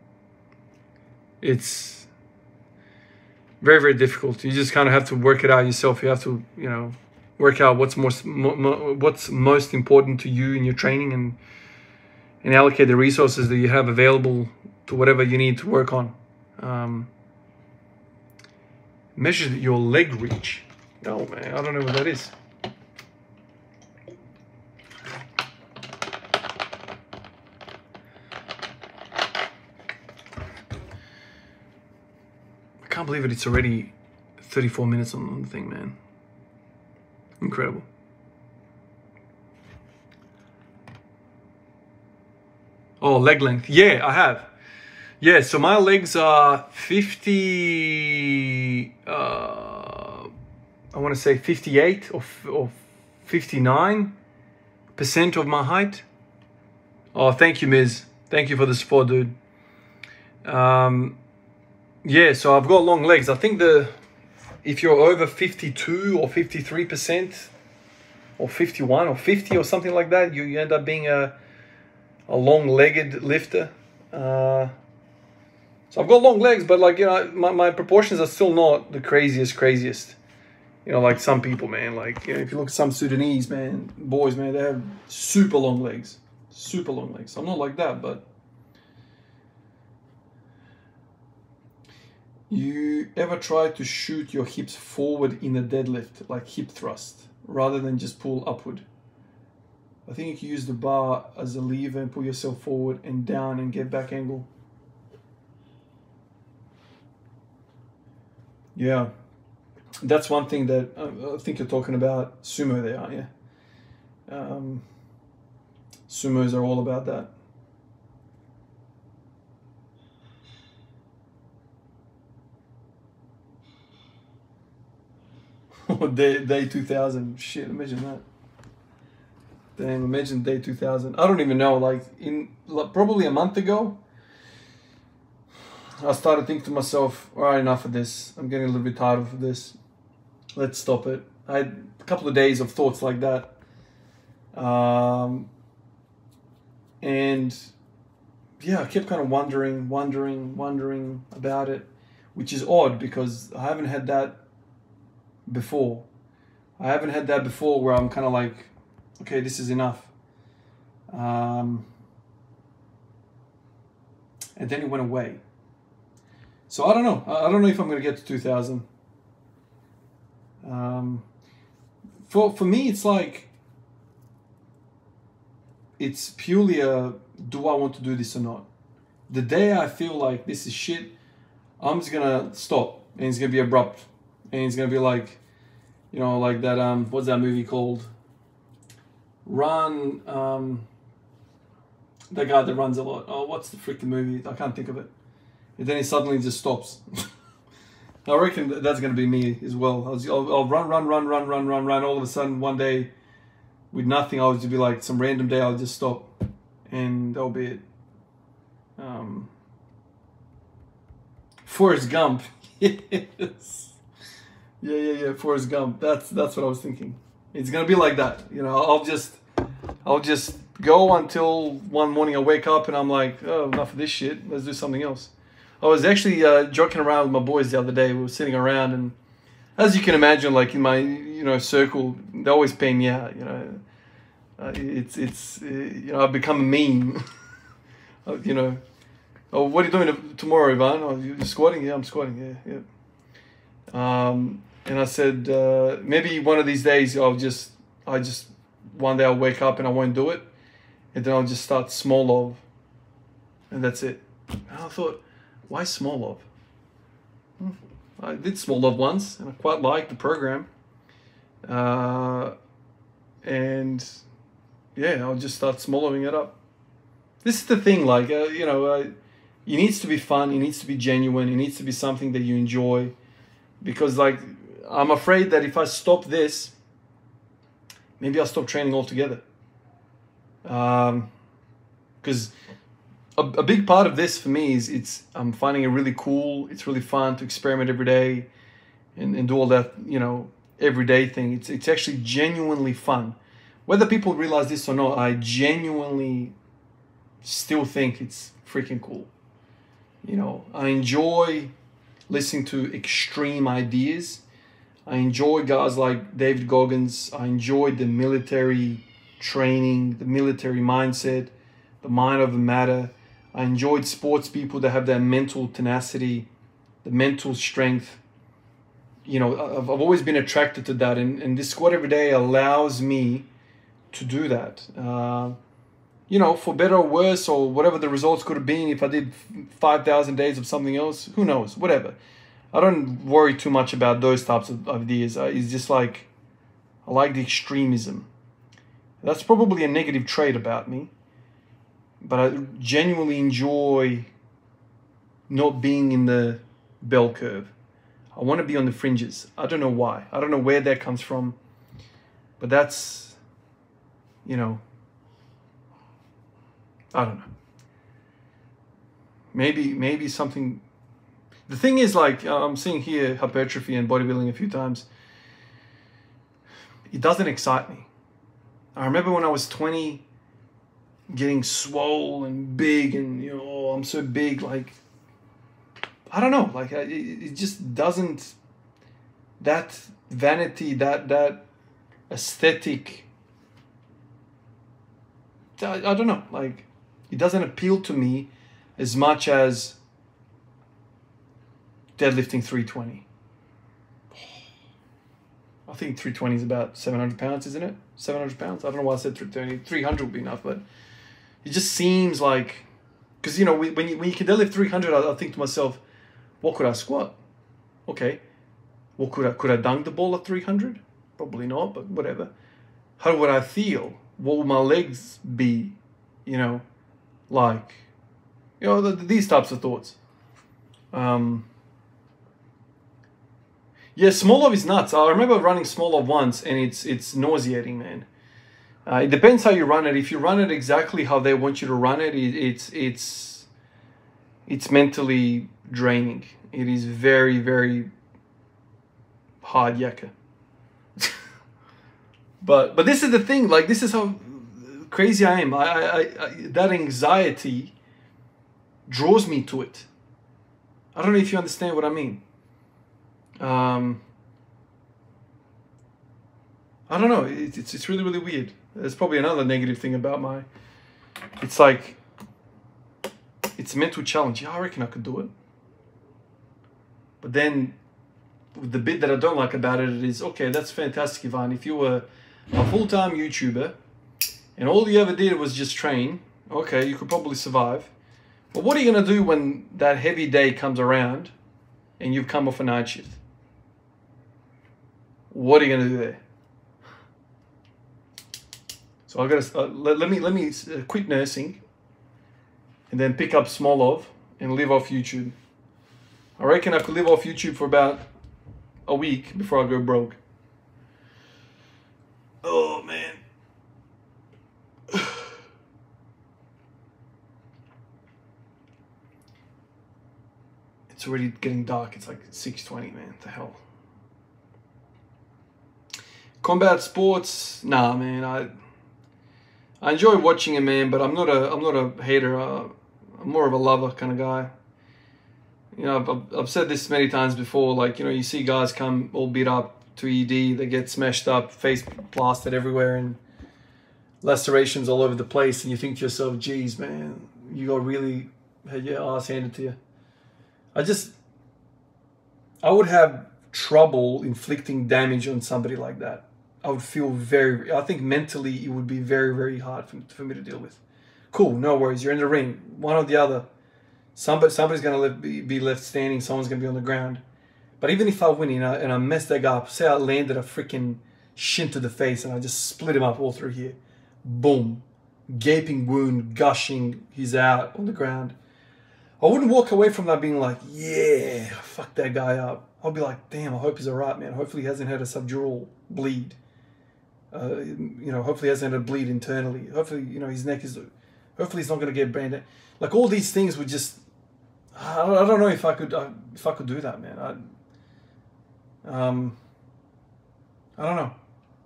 it's very, very difficult. You just kind of have to work it out yourself. You have to, you know, work out what's most mo mo what's most important to you in your training, and and allocate the resources that you have available to whatever you need to work on. Um, measure your leg reach. Oh man, I don't know what that is. I can't believe it. It's already thirty-four minutes on the thing, man. Incredible. Oh, leg length. Yeah, I have. Yeah, so my legs are fifty, uh, I want to say fifty-eight or, or fifty-nine percent of my height. Oh, thank you, Miz. Thank you for the support, dude. Um, yeah, so I've got long legs. I think the if you're over fifty-two or fifty-three percent or fifty-one or fifty or something like that, you, you end up being a, a long-legged lifter. Uh, so I've got long legs, but like, you know, my, my proportions are still not the craziest, craziest. You know, like some people, man, like, you know, if you look at some Sudanese, man, boys, man, they have super long legs, super long legs. I'm not like that, but you ever try to shoot your hips forward in a deadlift, like hip thrust, rather than just pull upward? I think you can use the bar as a lever and pull yourself forward and down and get back angle. Yeah, that's one thing that uh, I think you're talking about sumo there, aren't you? Um, sumos are all about that. day, day two thousand, shit, imagine that. Damn, imagine day two thousand. I don't even know, like, in like, probably a month ago, I started thinking to myself, all right, enough of this. I'm getting a little bit tired of this. Let's stop it. I had a couple of days of thoughts like that. Um, and yeah, I kept kind of wondering, wondering, wondering about it, which is odd because I haven't had that before. I haven't had that before where I'm kind of like, okay, this is enough. Um, and then it went away. So I don't know. I don't know if I'm going to get to two thousand. Um, for, for me, it's like, it's purely a, do I want to do this or not? The day I feel like this is shit, I'm just going to stop. And it's going to be abrupt. And it's going to be like, you know, like that, um, what's that movie called? Run, um, the guy that runs a lot. Oh, what's the freaking movie? I can't think of it. And then he suddenly just stops. I reckon that's going to be me as well. I'll, I'll, I'll run, run, run, run, run, run, run. All of a sudden, one day, with nothing, I'll just be like, some random day, I'll just stop. And that'll be it. Um, Forrest Gump. Yes. Yeah, yeah, yeah, Forrest Gump. That's that's what I was thinking. It's gonna be like that, you know. I'll just, I'll just go until one morning I wake up and I'm like, oh, enough of this shit. Let's do something else. I was actually uh, joking around with my boys the other day. We were sitting around, and as you can imagine, like in my you know circle, they always pay me out. You know, uh, it's it's uh, you know I've become a meme. you know, oh, what are you doing tomorrow, Ivan? Oh, you squatting? Yeah, I'm squatting. Yeah, yeah. Um, And I said, uh, maybe one of these days I'll just, I just, one day I'll wake up and I won't do it. And then I'll just start small love. And that's it. And I thought, why small love? Hmm. I did small love once and I quite liked the program. Uh, and yeah, I'll just start small loving it up. This is the thing, like, uh, you know, uh, it needs to be fun. It needs to be genuine. It needs to be something that you enjoy. Because, like, I'm afraid that if I stop this, maybe I'll stop training altogether. Um, because a, a big part of this for me is it's I'm finding it really cool. It's really fun to experiment every day and, and do all that, you know, everyday thing. It's it's actually genuinely fun. Whether people realize this or not, I genuinely still think it's freaking cool. You know, I enjoy listening to extreme ideas. I enjoy guys like David Goggins. I enjoy the military training, the military mindset, the mind over matter. I enjoyed sports people that have that mental tenacity, the mental strength. You know, I've, I've always been attracted to that. And, and this squat every day allows me to do that. Uh, you know, for better or worse, or whatever the results could have been if I did five thousand days of something else, who knows, whatever. I don't worry too much about those types of ideas. Uh, it's just like, I like the extremism. That's probably a negative trait about me, but I genuinely enjoy not being in the bell curve. I want to be on the fringes. I don't know why. I don't know where that comes from, but that's, you know, I don't know. maybe maybe something. The thing is, like, uh, I'm seeing here hypertrophy and bodybuilding a few times. It doesn't excite me. I remember when I was twenty, getting swole and big, and you know, oh, I'm so big. Like, I don't know. Like, it, it just doesn't. That vanity, that that aesthetic. I, I don't know. Like, it doesn't appeal to me as much as deadlifting three twenty. I think three twenty is about seven hundred pounds, isn't it? seven hundred pounds? I don't know why I said three twenty. three hundred would be enough, but it just seems like, because, you know, when you, when you can deadlift three hundred, I, I think to myself, what could I squat? Okay. Well, could I, could I dunk the ball at three hundred? Probably not, but whatever. How would I feel? What would my legs be? You know, like, you know, the, these types of thoughts. Um... Yeah, Smolov is nuts. I remember running Smolov once, and it's it's nauseating, man. Uh, it depends how you run it. If you run it exactly how they want you to run it, it it's it's it's mentally draining. It is very very hard yakka. but but this is the thing. Like, this is how crazy I am. I, I, I that anxiety draws me to it. I don't know if you understand what I mean. Um, I don't know. It, it's it's really really weird. There's probably another negative thing about my. It's like. It's a mental challenge. Yeah, I reckon I could do it. But then, the bit that I don't like about it is, okay, that's fantastic, Ivan. If you were a full-time YouTuber, and all you ever did was just train, okay, you could probably survive. But what are you gonna do when that heavy day comes around, and you've come off a night shift? What are you gonna do there? So I gotta uh, let, let me let me uh, quit nursing, and then pick up Smolov and live off YouTube. I reckon I could live off YouTube for about a week before I go broke. Oh man. It's already getting dark. It's like six twenty, man. What the hell? Combat sports, nah, man. I I enjoy watching it, man, but I'm not a I'm not a hater. Uh, I'm more of a lover kind of guy. You know, I've, I've said this many times before. Like, you know, you see guys come all beat up to E D, they get smashed up, face blasted everywhere, and lacerations all over the place, and you think to yourself, "Geez, man, you got really had your ass handed to you." I just, I would have trouble inflicting damage on somebody like that. I would feel very, I think mentally it would be very, very hard for, for me to deal with. Cool, no worries, you're in the ring, one or the other. Somebody, somebody's going to be, be left standing, someone's going to be on the ground. But even if I win and I, and I mess that guy up, say I landed a freaking shin to the face and I just split him up all through here. Boom. Gaping wound, gushing, he's out on the ground. I wouldn't walk away from that being like, yeah, fuck that guy up. I'll be like, damn, I hope he's all right, man. Hopefully he hasn't had a subdural bleed. Uh, you know, hopefully he hasn't had a bleed internally. Hopefully, you know, his neck is, hopefully he's not going to get branded. Like, all these things would just, I don't, I don't know if I could, uh, if I could do that, man. I, um, I don't know.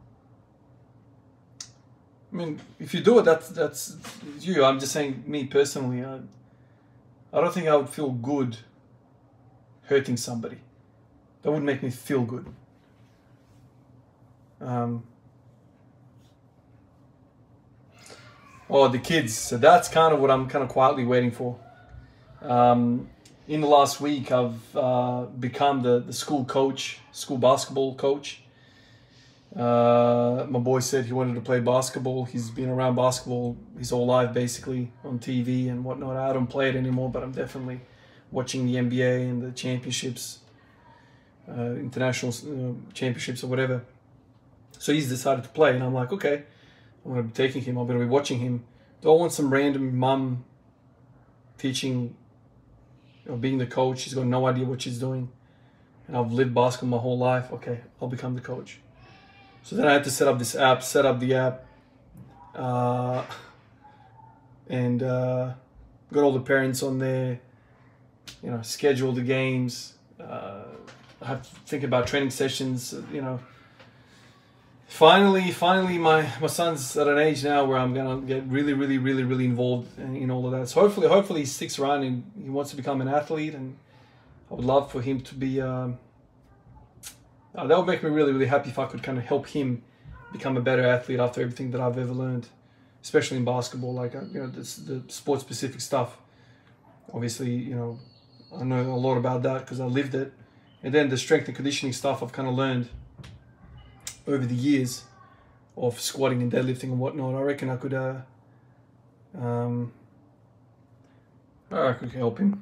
I mean, if you do it, that's, that's you. I'm just saying, me personally, I, I don't think I would feel good hurting somebody. That would make me feel good. Um, oh, the kids. So that's kind of what I'm kind of quietly waiting for. Um, in the last week, I've uh, become the, the school coach, school basketball coach. Uh, my boy said he wanted to play basketball. He's been around basketball his whole life, basically, on T V and whatnot. I don't play it anymore, but I'm definitely watching the N B A and the championships, uh, international uh, championships or whatever. So he's decided to play, and I'm like, okay, I'm going to be taking him. I'm going to be watching him. Do I want some random mum teaching, you know, being the coach? She's got no idea what she's doing, and I've lived basketball my whole life. Okay, I'll become the coach. So then I had to set up this app, set up the app, uh, and uh, got all the parents on there. you know, schedule the games. Uh, I have to think about training sessions, you know. Finally, finally, my, my son's at an age now where I'm going to get really, really, really, really involved in, in all of that. So hopefully, hopefully he sticks around and he wants to become an athlete. And I would love for him to be, um, uh, that would make me really, really happy if I could kind of help him become a better athlete after everything that I've ever learned, especially in basketball, like, uh, you know, this, the sport-specific stuff. Obviously, you know, I know a lot about that because I lived it. And then the strength and conditioning stuff I've kind of learned over the years of squatting and deadlifting and whatnot. I reckon I could, uh, um, I could help him.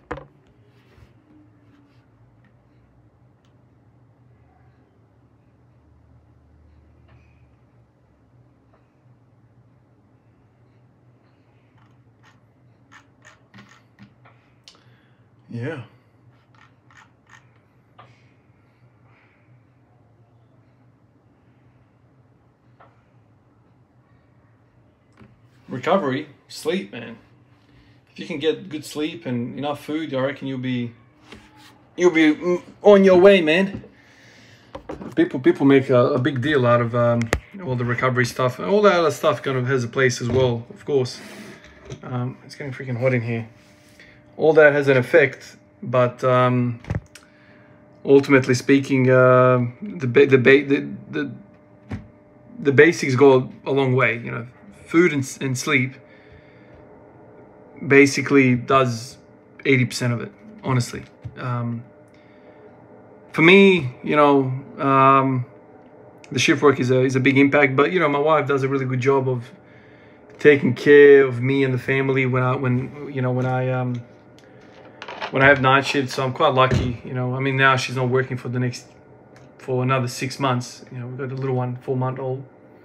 Yeah. Recovery, sleep, man. If you can get good sleep and enough food, I reckon you'll be you'll be on your way, man. People people make a, a big deal out of um, all the recovery stuff. All that other stuff kind of has a place as well, of course. Um, it's getting freaking hot in here. All that has an effect, but um, ultimately speaking, uh, the, ba the, ba the the the basics go a long way. You know, food and, and sleep basically does eighty percent of it, honestly. Um, for me, you know, um, the shift work is a is a big impact, but you know, my wife does a really good job of taking care of me and the family when I when you know when I um. when I have night shifts, so I'm quite lucky, you know. I mean, now she's not working for the next, for another six months. You know, we've got a little one, four month old.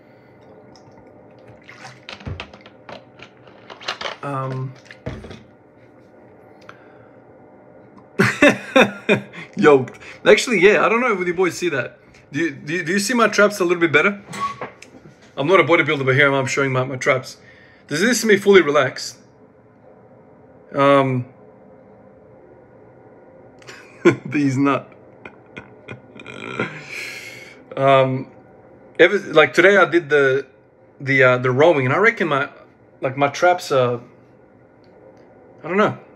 Um, yoked. Actually, yeah, I don't know if you boys see that. Do you, do you, do you see my traps a little bit better? I'm not a bodybuilder, but here I'm showing my, my traps. Does this see me fully relaxed? Um... These nut. um, ever like today I did the the uh, the rowing, and I reckon my like my traps are. I don't know.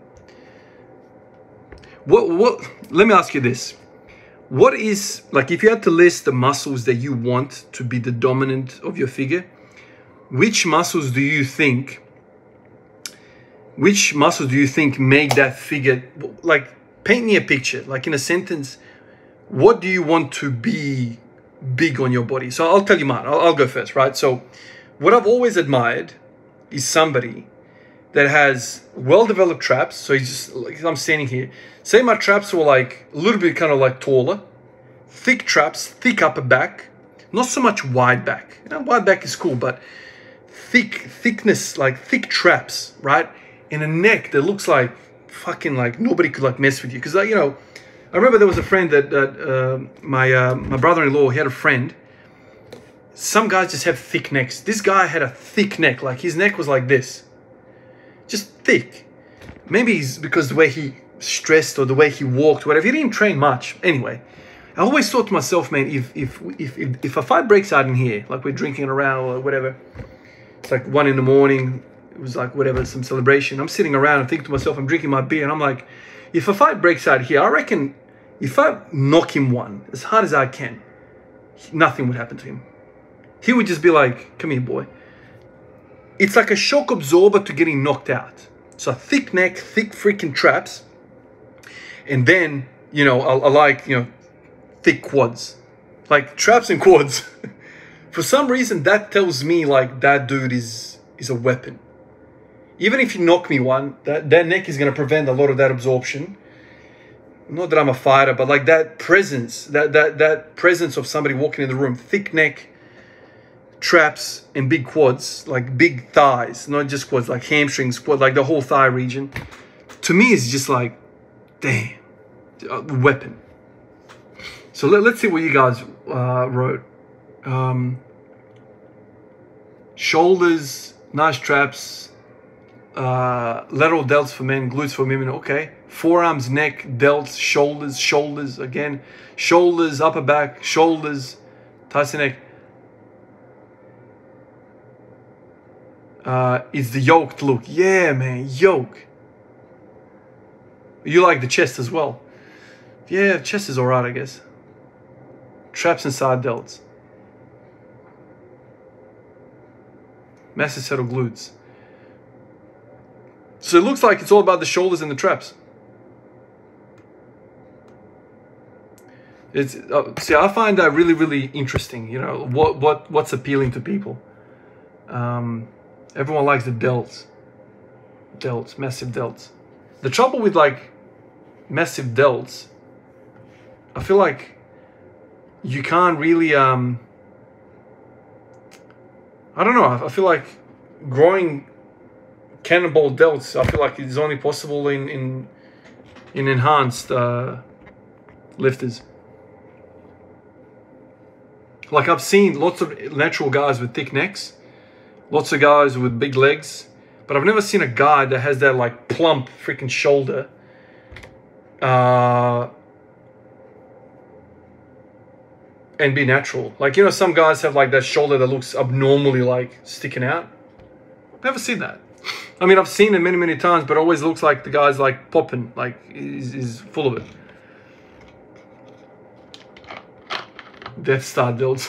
What what? Let me ask you this: what is like if you had to list the muscles that you want to be the dominant of your figure? Which muscles do you think? Which muscles do you think make that figure like? Paint me a picture, like in a sentence. What do you want to be big on your body? So I'll tell you mine. I'll, I'll go first, right? So what I've always admired is somebody that has well-developed traps. So he's just like I'm standing here. Say my traps were like a little bit kind of like taller, thick traps, thick upper back, not so much wide back. You know, wide back is cool, but thick thickness, like thick traps, right? And a neck that looks like fucking like nobody could like mess with you, because you know I remember there was a friend that, that uh, my uh, my brother-in-law, he had a friend. Some guys just have thick necks. This guy had a thick neck, like his neck was like this, just thick. Maybe it's because the way he stressed or the way he walked, whatever. He didn't train much. Anyway, I always thought to myself, man, if if if if, if a fight breaks out in here, like we're drinking around or whatever, it's like one in the morning. It was like whatever, some celebration. I'm sitting around and thinking to myself, I'm drinking my beer, and I'm like, if a fight breaks out here, I reckon if I knock him one as hard as I can, nothing would happen to him. He would just be like, come here, boy. It's like a shock absorber to getting knocked out. So thick neck, thick freaking traps. And then, you know, I, I like, you know, thick quads. Like traps and quads. For some reason, that tells me like that dude is, is a weapon. Even if you knock me one, that, that neck is going to prevent a lot of that absorption. Not that I'm a fighter, but like that presence, that, that, that presence of somebody walking in the room, thick neck, traps, and big quads, like big thighs, not just quads, like hamstrings, quad, like the whole thigh region. To me, it's just like, damn, a weapon. So let, let's see what you guys uh, wrote. Um, shoulders, nice traps. Uh, lateral delts for men, glutes for women. Okay, forearms, neck, delts, shoulders, shoulders, again, shoulders, upper back, shoulders, Tyson neck. Uh, it's the yoked look. Yeah, man, yoke. You like the chest as well. Yeah, chest is alright, I guess. Traps and side delts. Massive set of glutes. So it looks like it's all about the shoulders and the traps. It's uh, see, I find that really, really interesting. You know, what what what's appealing to people. Um, everyone likes the delts, delts, massive delts. The trouble with like massive delts, I feel like you can't really. Um, I don't know. I, I feel like growing cannonball delts. I feel like it's only possible in in in enhanced uh, lifters. Like I've seen lots of natural guys with thick necks, lots of guys with big legs, but I've never seen a guy that has that like plump freaking shoulder. Uh, and be natural. Like, you know, some guys have like that shoulder that looks abnormally like sticking out. Never seen that. I mean, I've seen it many, many times, but it always looks like the guy's like popping, like is is full of it. Death Star builds.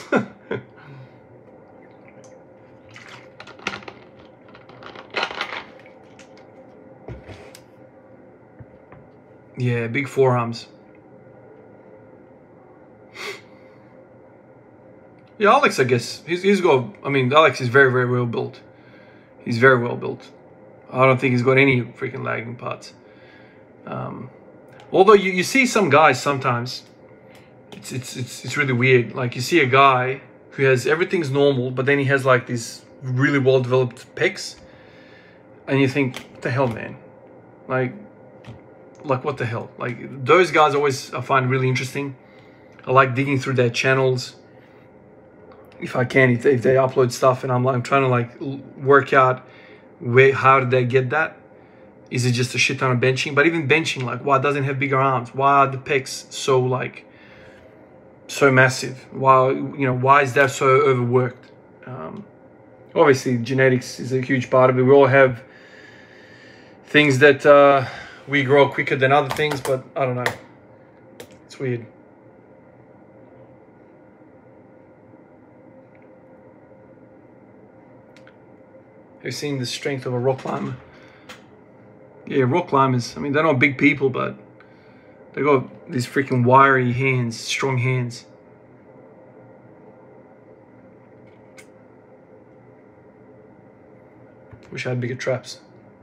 Yeah, big forearms. Yeah, Alex, I guess he's he's got. I mean, Alex is very, very well built. He's very well built. I don't think he's got any freaking lagging parts. Um, although you, you see some guys sometimes. It's, it's it's it's really weird. Like you see a guy who has everything's normal, but then he has like these really well developed pecs, and you think, what the hell, man? Like, like what the hell? Like those guys always I find really interesting. I like digging through their channels. If I can, if they, if they upload stuff, and I'm like I'm trying to like work out where how did they get that? Is it just a shit ton of benching? But even benching, like why doesn't it have bigger arms? Why are the pecs so like so massive? Why, you know, why is that so overworked? Um, obviously, genetics is a huge part of it. We all have things that uh, we grow quicker than other things, but I don't know. It's weird. Have you seen the strength of a rock climber? Yeah, rock climbers, I mean, they're not big people, but they got these freaking wiry hands, strong hands. Wish I had bigger traps.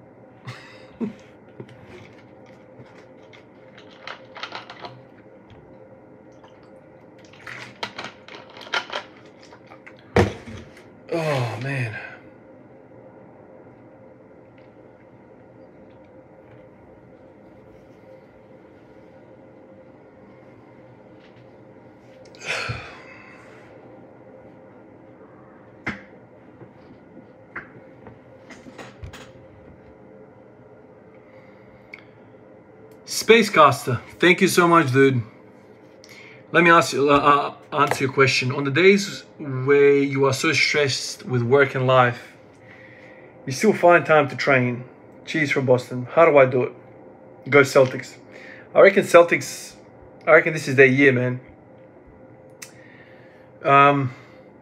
Oh, man. Spacecaster, thank you so much, dude. Let me ask you, uh, answer your question. On the days where you are so stressed with work and life, you still find time to train. Cheers from Boston. How do I do it? Go Celtics. I reckon Celtics, I reckon this is their year, man. Um,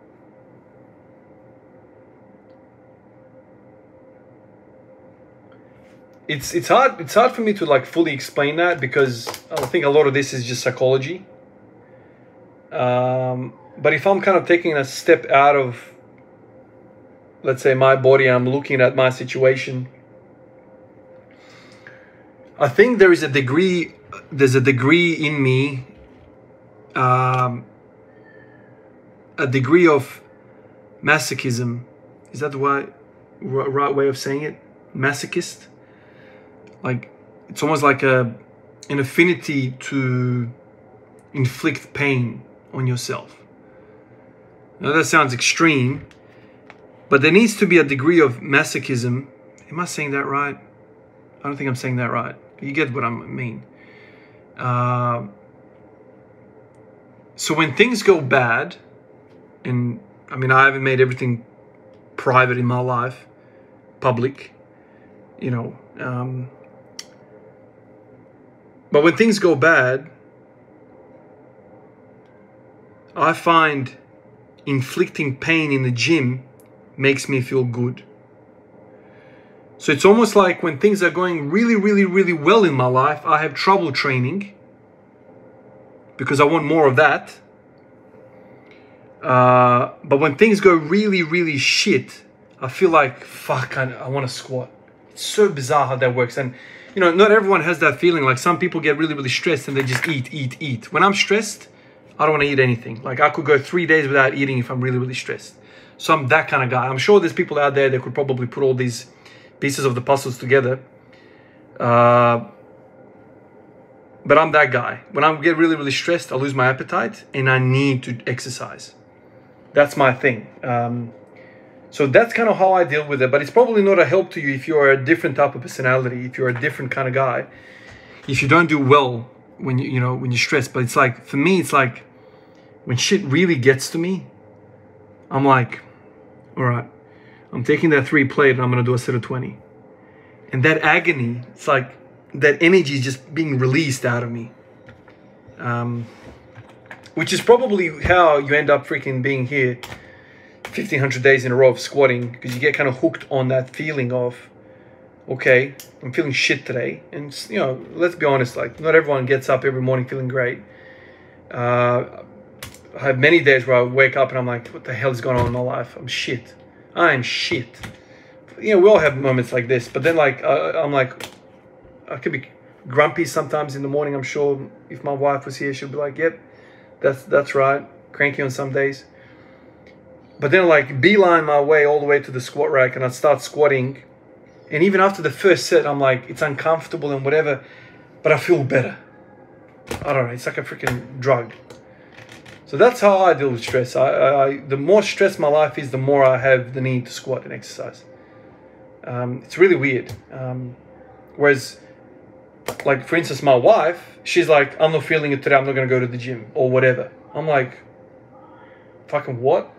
It's it's hard it's hard for me to like fully explain that, because I think a lot of this is just psychology. Um, but if I'm kind of taking a step out of, let's say, my body, I'm looking at my situation, I think there is a degree there's a degree in me, um, a degree of masochism. Is that the right, right way of saying it? Masochist. Like, it's almost like a an affinity to inflict pain on yourself. Now that sounds extreme, but there needs to be a degree of masochism. Am I saying that right? I don't think I'm saying that right. You get what I mean. Uh, so when things go bad, and I mean, I haven't made everything private in my life public, you know. Um, but when things go bad, I find inflicting pain in the gym makes me feel good. So it's almost like when things are going really, really, really well in my life, I have trouble training because I want more of that. Uh, but when things go really, really shit, I feel like, fuck, I, I want to squat. It's so bizarre how that works. And, you know, not everyone has that feeling. Like some people get really, really stressed and they just eat, eat, eat. When I'm stressed, I don't want to eat anything. Like I could go three days without eating if I'm really, really stressed. So I'm that kind of guy. I'm sure there's people out there that could probably put all these pieces of the puzzles together. Uh, but I'm that guy. When I get really, really stressed, I lose my appetite and I need to exercise. That's my thing. Um, so that's kind of how I deal with it. But it's probably not a help to you if you're a different type of personality, if you're a different kind of guy, if you don't do well when you, you know, when you're stressed. But it's like, for me, it's like when shit really gets to me, I'm like, all right, I'm taking that three plate and I'm going to do a set of twenty. And that agony, it's like that energy is just being released out of me. Um, which is probably how you end up freaking being here fifteen hundred days in a row of squatting, because you get kind of hooked on that feeling of, okay, I'm feeling shit today. And, you know, let's be honest, like not everyone gets up every morning feeling great. Uh, I have many days where I wake up and I'm like, what the hell is going on in my life? I'm shit. I'm shit. You know, we all have moments like this, but then like, uh, I'm like, I could be grumpy sometimes in the morning. I'm sure if my wife was here, she'd be like, yep, that's, that's right. Cranky on some days. But then like beeline my way all the way to the squat rack and I start squatting. And even after the first set, I'm like, it's uncomfortable and whatever, but I feel better. I don't know. It's like a freaking drug. So that's how I deal with stress. I, I, the more stress my life is, the more I have the need to squat and exercise. Um, it's really weird. Um, whereas, like, for instance, my wife, she's like, I'm not feeling it today. I'm not going to go to the gym or whatever. I'm like, fucking what?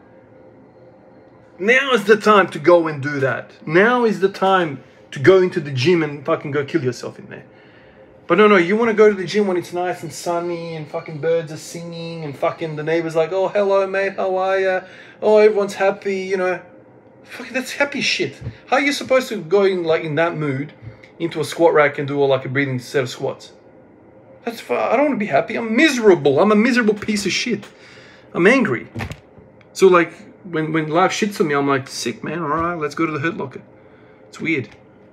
Now is the time to go and do that. Now is the time to go into the gym and fucking go kill yourself in there. But no, no, you want to go to the gym when it's nice and sunny and fucking birds are singing and fucking the neighbor's like, oh, hello, mate, how are ya? Oh, everyone's happy, you know. Fuck, that's happy shit. How are you supposed to go in, like, in that mood into a squat rack and do, all like, a breathing set of squats? That's, I don't want to be happy. I'm miserable. I'm a miserable piece of shit. I'm angry. So, like, when, when life shits on me, I'm like, sick, man. All right, let's go to the Hurt Locker. It's weird.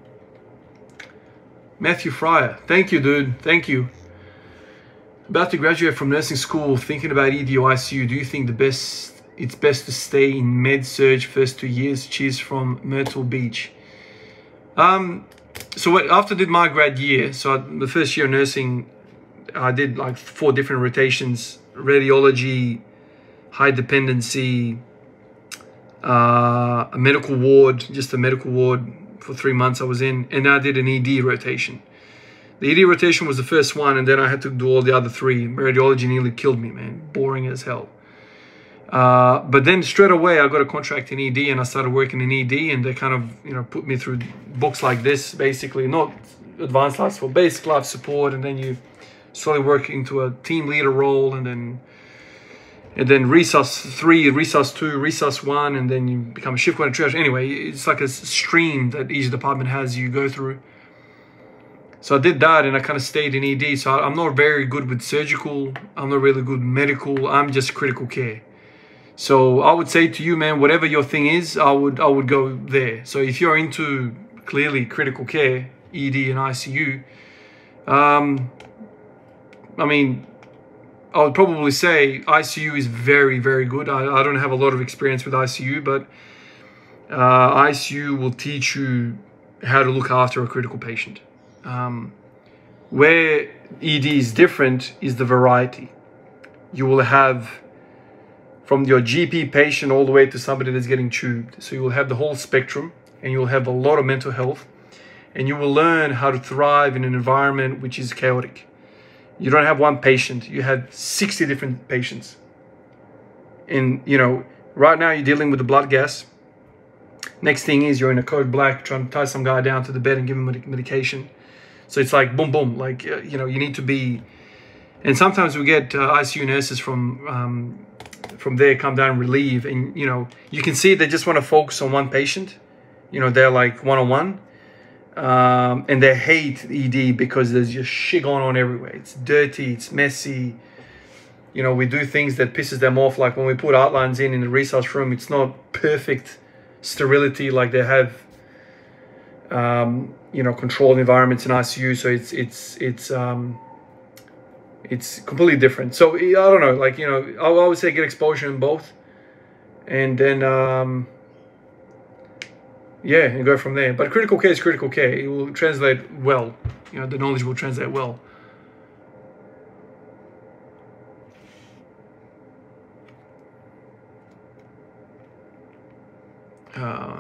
Matthew Fryer, thank you, dude. Thank you. About to graduate from nursing school, thinking about E D or I C U. Do you think the best? It's best to stay in med surg first two years? Cheers from Myrtle Beach. Um, so what, after I did my grad year, so I, the first year of nursing, I did like four different rotations: radiology, high dependency, uh, a medical ward, just a medical ward. For three months I was in, and I did an E D rotation. The E D rotation was the first one, and then I had to do all the other three. Radiology nearly killed me, man. Boring as hell. Uh, but then straight away I got a contract in E D, and I started working in E D, and they kind of, you know, put me through books like this, basically, not advanced life support, basic life support, and then you slowly work into a team leader role, and then and then resus three, resus two, resus one, and then you become a shift coordinator. Anyway, it's like a stream that each department has you go through. So I did that, and I kind of stayed in E D. So I'm not very good with surgical. I'm not really good with medical. I'm just critical care. So I would say to you, man, whatever your thing is, I would I would go there. So if you're into clearly critical care, E D and I C U, um, I mean, I would probably say I C U is very, very good. I, I don't have a lot of experience with I C U, but uh, I C U will teach you how to look after a critical patient. Um, where E D is different is the variety. You will have from your G P patient all the way to somebody that's getting tubed. So you will have the whole spectrum, and you'll have a lot of mental health. and you will learn how to thrive in an environment which is chaotic. You don't have one patient, you have sixty different patients. And, you know, right now you're dealing with the blood gas. Next thing is you're in a code black trying to tie some guy down to the bed and give him medic medication. So it's like boom, boom, like, uh, you know, you need to be, and sometimes we get uh, I C U nurses from, um, from there come down and relieve, and, you know, you can see they just want to focus on one patient. You know, they're like one-on-one. Um, and they hate E D because there's just shit going on everywhere. It's dirty, it's messy. You know, we do things that pisses them off. Like when we put outlines in in the research room, it's not perfect sterility like they have, um, you know, controlled environments in I C U. So it's it's it's um, it's completely different. So I don't know, like, you know, I always say get exposure in both, and then. Um, Yeah, and go from there. But critical care is critical care. It will translate well. You know, the knowledge will translate well. Uh,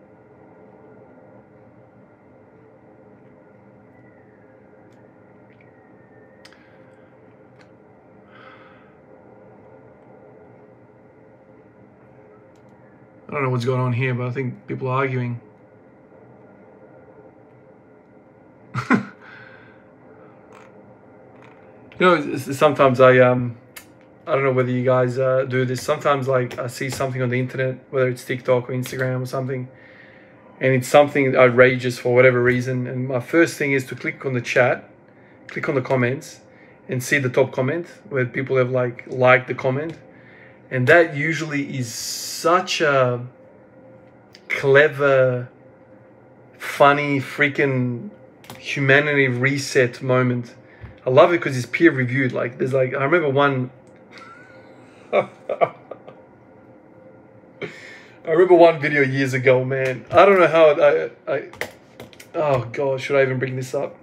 I don't know what's going on here, but I think people are arguing. You know, sometimes I um, I don't know whether you guys uh, do this. Sometimes, like, I see something on the internet, whether it's TikTok or Instagram or something, and it's something outrageous for whatever reason. And my first thing is to click on the chat, click on the comments, and see the top comment where people have like liked the comment. And that usually is such a clever, funny, freaking humanity reset moment. I love it because it's peer reviewed. Like, there's like, I remember one, I remember one video years ago, man. I don't know how, I, I, oh God, should I even bring this up?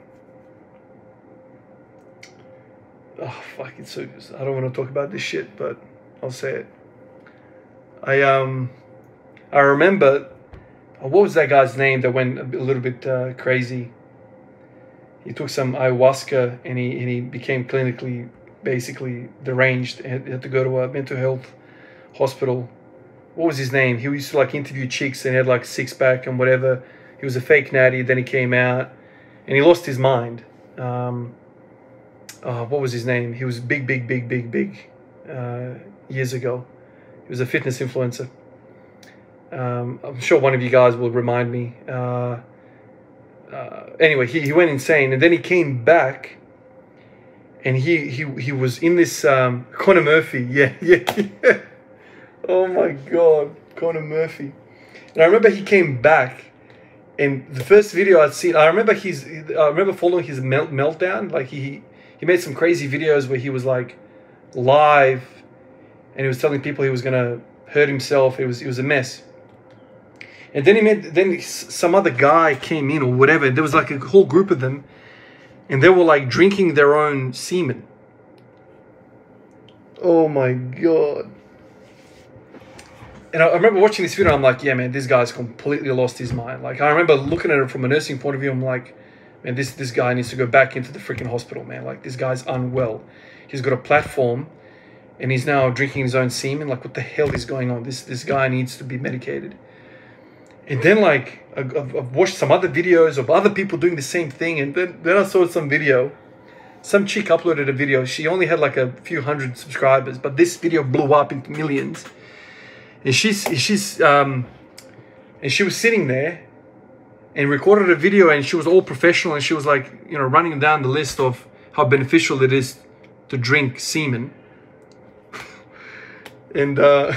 Oh, fuck, it's so, I don't want to talk about this shit, but I'll say it. I um, I remember, what was that guy's name that went a little bit uh, crazy? He took some ayahuasca and he and he became clinically, basically deranged. And had to go to a mental health hospital. What was his name? He used to like interview chicks and had like six pack and whatever. He was a fake natty. Then he came out, and he lost his mind. Um, oh, what was his name? He was big, big, big, big, big uh, years ago. He was a fitness influencer. Um, I'm sure one of you guys will remind me. Uh, uh, anyway, he, he went insane, and then he came back, and he he he was in this um, Conor Murphy. Yeah, yeah, yeah. Oh my God, Conor Murphy. And I remember he came back, and the first video I'd seen, I remember his, I remember following his melt, meltdown. Like he he made some crazy videos where he was like live, and he was telling people he was gonna hurt himself. It was it was a mess. And then he met, then some other guy came in or whatever. There was like a whole group of them, and they were like drinking their own semen. Oh my God. And I remember watching this video, I'm like, yeah, man, this guy's completely lost his mind. Like, I remember looking at it from a nursing point of view, I'm like, man, this, this guy needs to go back into the freaking hospital, man. Like, this guy's unwell. He's got a platform, and he's now drinking his own semen. Like, what the hell is going on? This, this guy needs to be medicated. And then, like, I've, I've watched some other videos of other people doing the same thing, and then, then I saw some video. Some chick uploaded a video. She only had, like, a few hundred subscribers, but this video blew up into millions. And she's she's um, and she was sitting there and recorded a video, and she was all professional, and she was like, you know, running down the list of how beneficial it is to drink semen. And uh,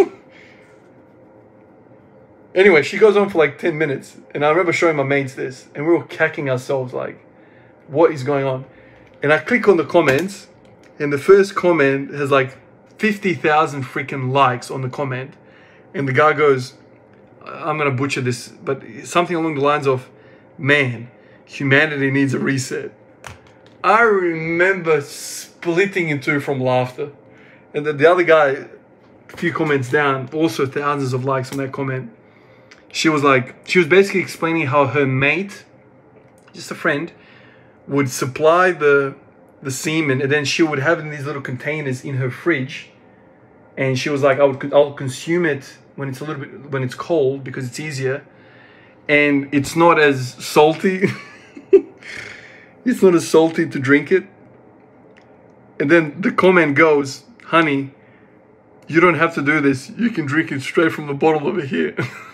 anyway, she goes on for like ten minutes, and I remember showing my mates this, and we were cacking ourselves like, what is going on? And I click on the comments, and the first comment has like fifty thousand freaking likes on the comment, and the guy goes, I'm gonna butcher this, but something along the lines of, man, humanity needs a reset. I remember splitting in two from laughter. And then the other guy, a few comments down, also thousands of likes on that comment. She was like, she was basically explaining how her mate just a friend, would supply the the semen, and then she would have it in these little containers in her fridge. And she was like, I would I'll consume it when it's a little bit when it's cold because it's easier, and it's not as salty. It's not as salty to drink it. And then the comment goes, honey, you don't have to do this. You can drink it straight from the bottle over here.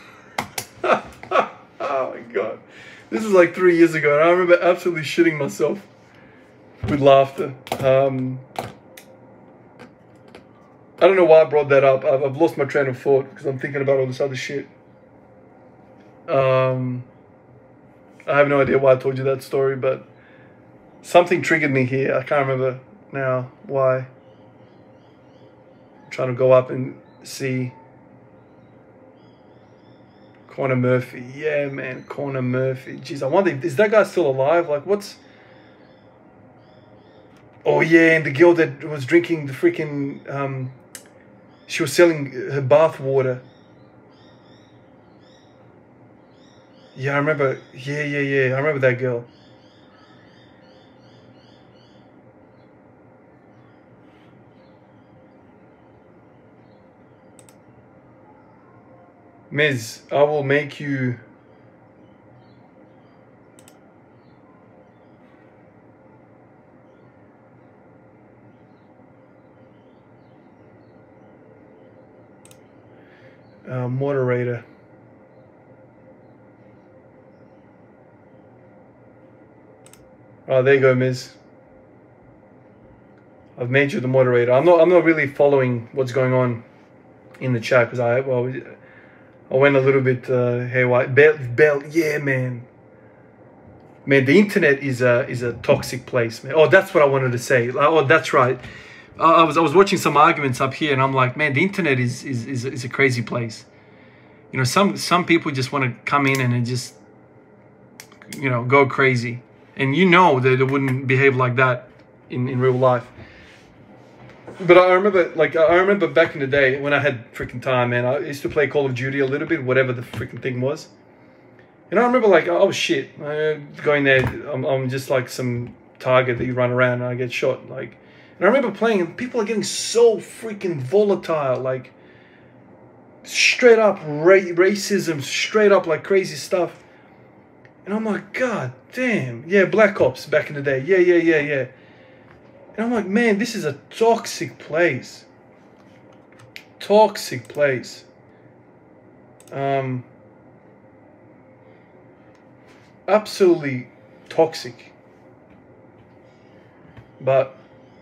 Oh my God. This was like three years ago, and I remember absolutely shitting myself with laughter. Um, I don't know why I brought that up. I've, I've lost my train of thought because I'm thinking about all this other shit. Um, I have no idea why I told you that story, but something triggered me here. I can't remember now why. I'm trying to go up and see. Connor Murphy. Yeah, man. Connor Murphy. Jeez, I wonder, is that guy still alive? Like, what's... Oh, yeah, and the girl that was drinking the freaking... Um, she was selling her bath water. Yeah, I remember. Yeah, yeah, yeah. I remember that girl. Miz, I will make you... Uh, moderator. Oh, there you go, Miz. I've made you the moderator. I'm not. I'm not really following what's going on in the chat because I well, I went a little bit uh, haywire. Bell, Bell, yeah, man. Man, the internet is a is a toxic place, man. Oh, that's what I wanted to say. Oh, that's right. I was I was watching some arguments up here, and I'm like, man, the internet is is is, is a crazy place. You know, some some people just want to come in and just, you know, go crazy, and you know that it wouldn't behave like that in in real life. But I remember, like, I remember back in the day when I had freaking time, man. I used to play Call of Duty a little bit, whatever the freaking thing was. And I remember, like, oh shit, uh, going there, I'm I'm just like some target that you run around and I get shot, like. And I remember playing, and people are getting so freaking volatile, like straight up ra racism, straight up like crazy stuff. And I'm like, God damn, yeah, Black Ops back in the day, yeah, yeah, yeah, yeah. And I'm like, man, this is a toxic place, toxic place. Um, absolutely toxic. But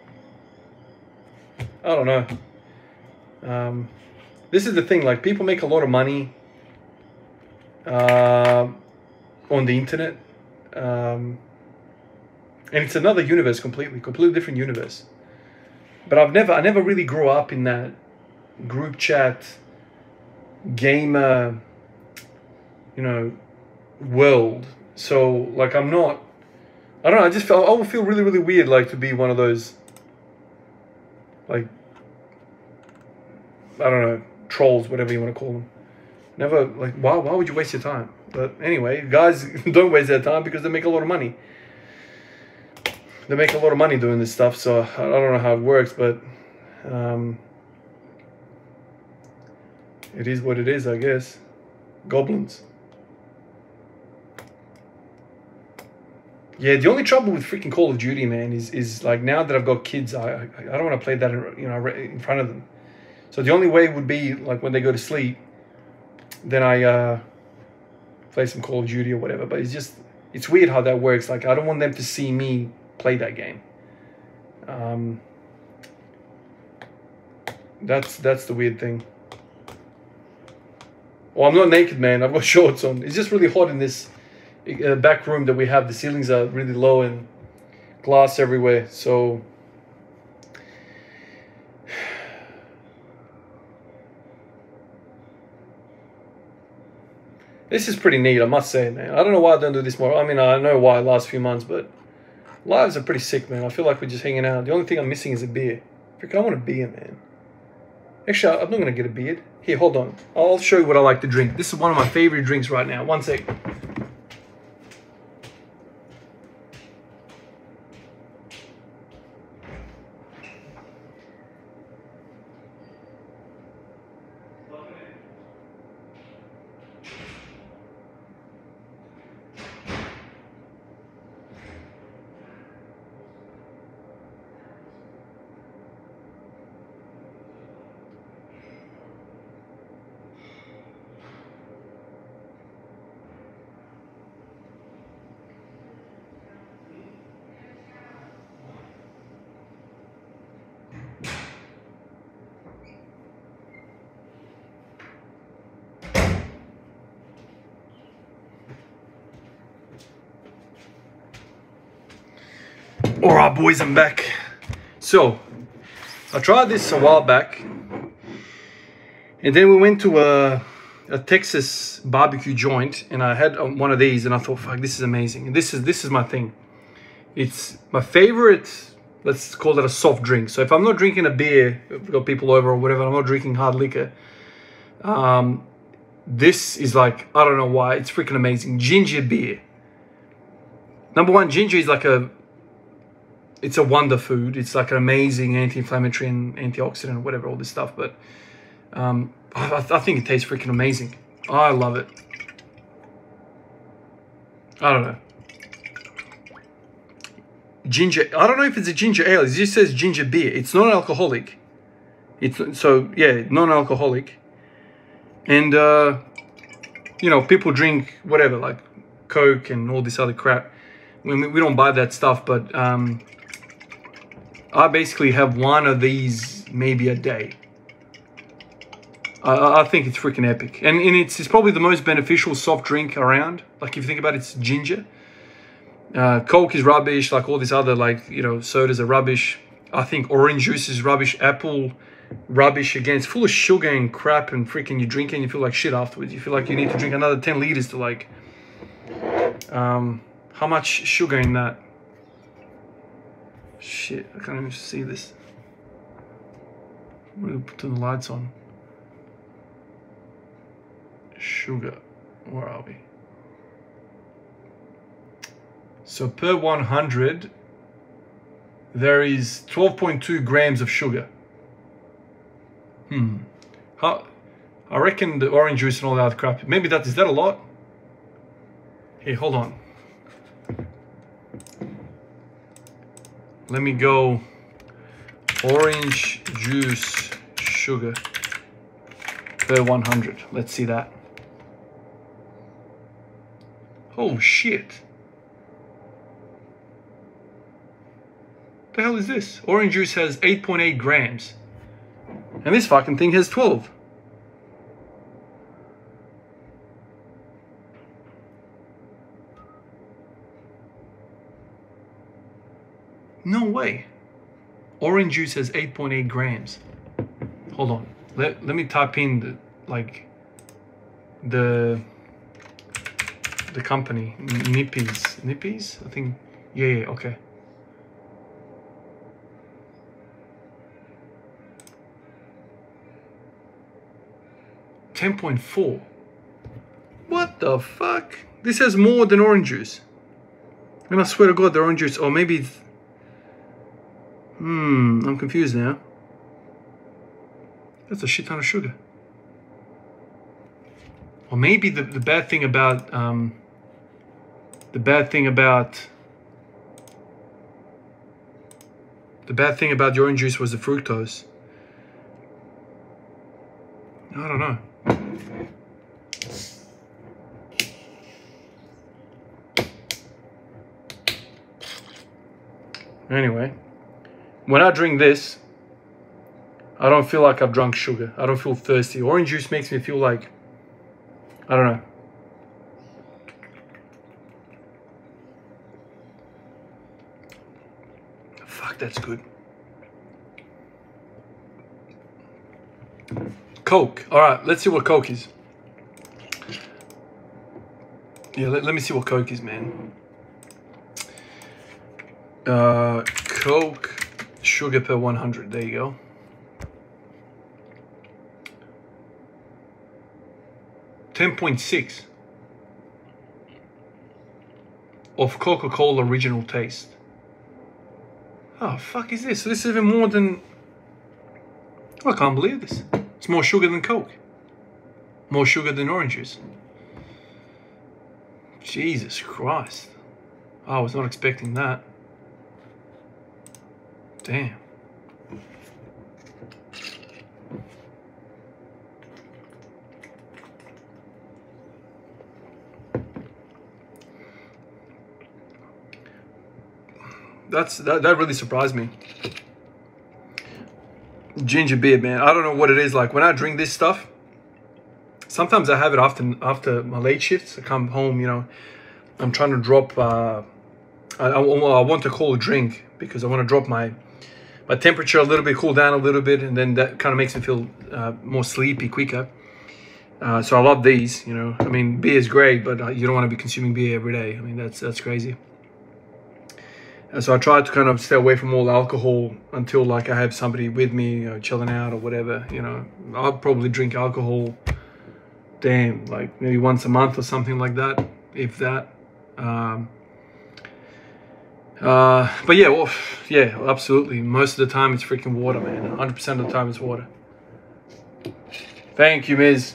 I don't know. Um, this is the thing, like, people make a lot of money uh, on the internet. Um, and it's another universe completely, completely different universe. But I've never, I never really grew up in that group chat, gamer, you know, world. So, like, I'm not, I don't know, I just feel, I would feel really, really weird, like, to be one of those, like, I don't know, trolls, whatever you want to call them. Never, like, why, why would you waste your time? But anyway, guys don't waste their time because they make a lot of money. They make a lot of money doing this stuff, so I don't know how it works, but um, it is what it is, I guess. Goblins. Yeah, the only trouble with freaking Call of Duty, man, is is like, now that I've got kids, I I, I don't want to play that, you know, in front of them. So the only way would be like when they go to sleep, then I uh, play some Call of Duty or whatever. But it's just, it's weird how that works. Like, I don't want them to see me play that game. Um, that's that's the weird thing. Well, I'm not naked, man. I've got shorts on. It's just really hot in this uh, back room that we have. The ceilings are really low and glass everywhere. So this is pretty neat, I must say, man. I don't know why I don't do this more. I mean, I know why last few months, but lives are pretty sick, man. I feel like we're just hanging out. The only thing I'm missing is a beer. Freaking, I want a beer, man. Actually, I'm not going to get a beer. Here, hold on. I'll show you what I like to drink. This is one of my favorite drinks right now. One sec. All right, boys, I'm back. So, I tried this a while back, and then we went to a, a Texas barbecue joint, and I had one of these, and I thought, fuck, this is amazing. And this is this is my thing. It's my favorite. Let's call it a soft drink. So if I'm not drinking a beer, if we've got people over or whatever, I'm not drinking hard liquor. Um, this is like, I don't know why, it's freaking amazing. Ginger beer. Number one, ginger is like a, it's a wonder food. It's like an amazing anti-inflammatory and antioxidant, whatever, all this stuff. But um, I, I think it tastes freaking amazing. I love it. I don't know. Ginger, I don't know if it's a ginger ale. It just says ginger beer. It's non-alcoholic. It's so yeah, non-alcoholic. And uh, you know, people drink whatever, like Coke and all this other crap. We we don't buy that stuff, but um, I basically have one of these maybe a day. I, I think it's freaking epic, and and it's it's probably the most beneficial soft drink around. Like if you think about it, it's ginger. Uh, Coke is rubbish, like all these other, like, you know, sodas are rubbish. I think orange juice is rubbish. Apple, rubbish again. It's full of sugar and crap, and freaking you drink it and you feel like shit afterwards. You feel like you need to drink another ten liters to like... Um, how much sugar in that? Shit, I can't even see this. I'm going to put the lights on. Sugar. Where are we? So per one hundred, there is twelve point two grams of sugar. Hmm. How, I reckon the orange juice and all that crap, maybe that, is that a lot? Hey, hold on. Let me go orange juice sugar per one hundred. Let's see that. Oh shit. What the hell is this? Orange juice has eight point eight grams. And this fucking thing has twelve. No way. Orange juice has eight point eight grams. Hold on. Let, let me type in the, like, the, the company. Nippies. Nippies? I think, yeah, yeah, okay. ten point four. What the fuck? This has more than orange juice. And I swear to God, the orange juice, or maybe it's... Hmm, I'm confused now. That's a shit ton of sugar. Or maybe the, the bad thing about, um, the bad thing about, the bad thing about the orange juice was the fructose. I don't know. Anyway, when I drink this, I don't feel like I've drunk sugar. I don't feel thirsty. Orange juice makes me feel like, I don't know. Fuck, that's good. Coke. All right, let's see what Coke is. Yeah, let, let me see what Coke is, man. Uh, Coke, sugar per one hundred. There you go. ten point six of Coca-Cola original taste. Oh, fuck is this? So this is even more than... I can't believe this. It's more sugar than Coke. More sugar than orange juice. Jesus Christ. I was not expecting that. Damn. That's that, that really surprised me. Ginger beer, man. I don't know what it is like. When I drink this stuff, sometimes I have it after after my late shifts. I come home, you know, I'm trying to drop uh, I, I, I want a cold drink because I want to drop my my temperature a little bit, cool down a little bit, and then that kind of makes me feel uh, more sleepy quicker. Uh, so I love these, you know. I mean, beer is great, but uh, you don't want to be consuming beer every day. I mean, that's that's crazy. Uh, so I try to kind of stay away from all alcohol until like I have somebody with me, you know, chilling out or whatever. You know, I'll probably drink alcohol, damn, like maybe once a month or something like that, if that. Um, uh, but yeah, well, yeah, absolutely. Most of the time it's freaking water, man. one hundred percent of the time it's water. Thank you, Miz.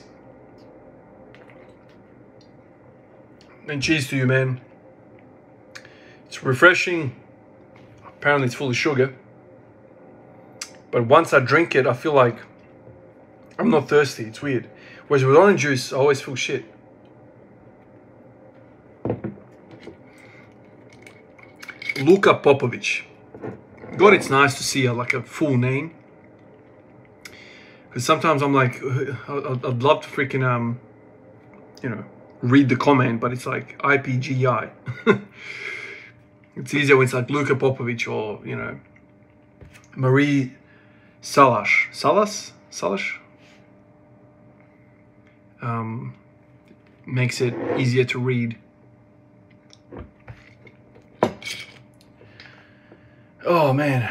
And cheers to you, man. It's refreshing. Apparently it's full of sugar. But once I drink it, I feel like I'm not thirsty. It's weird. Whereas with orange juice, I always feel shit. Luka Popovic. God, it's nice to see a, like a full name. Because sometimes I'm like, I'd, I'd love to freaking, um, you know, read the comment, but it's like I P G I. It's easier when it's like Luka Popovic or, you know, Marie Salas. Salas? Salas? Um, makes it easier to read. Oh, man.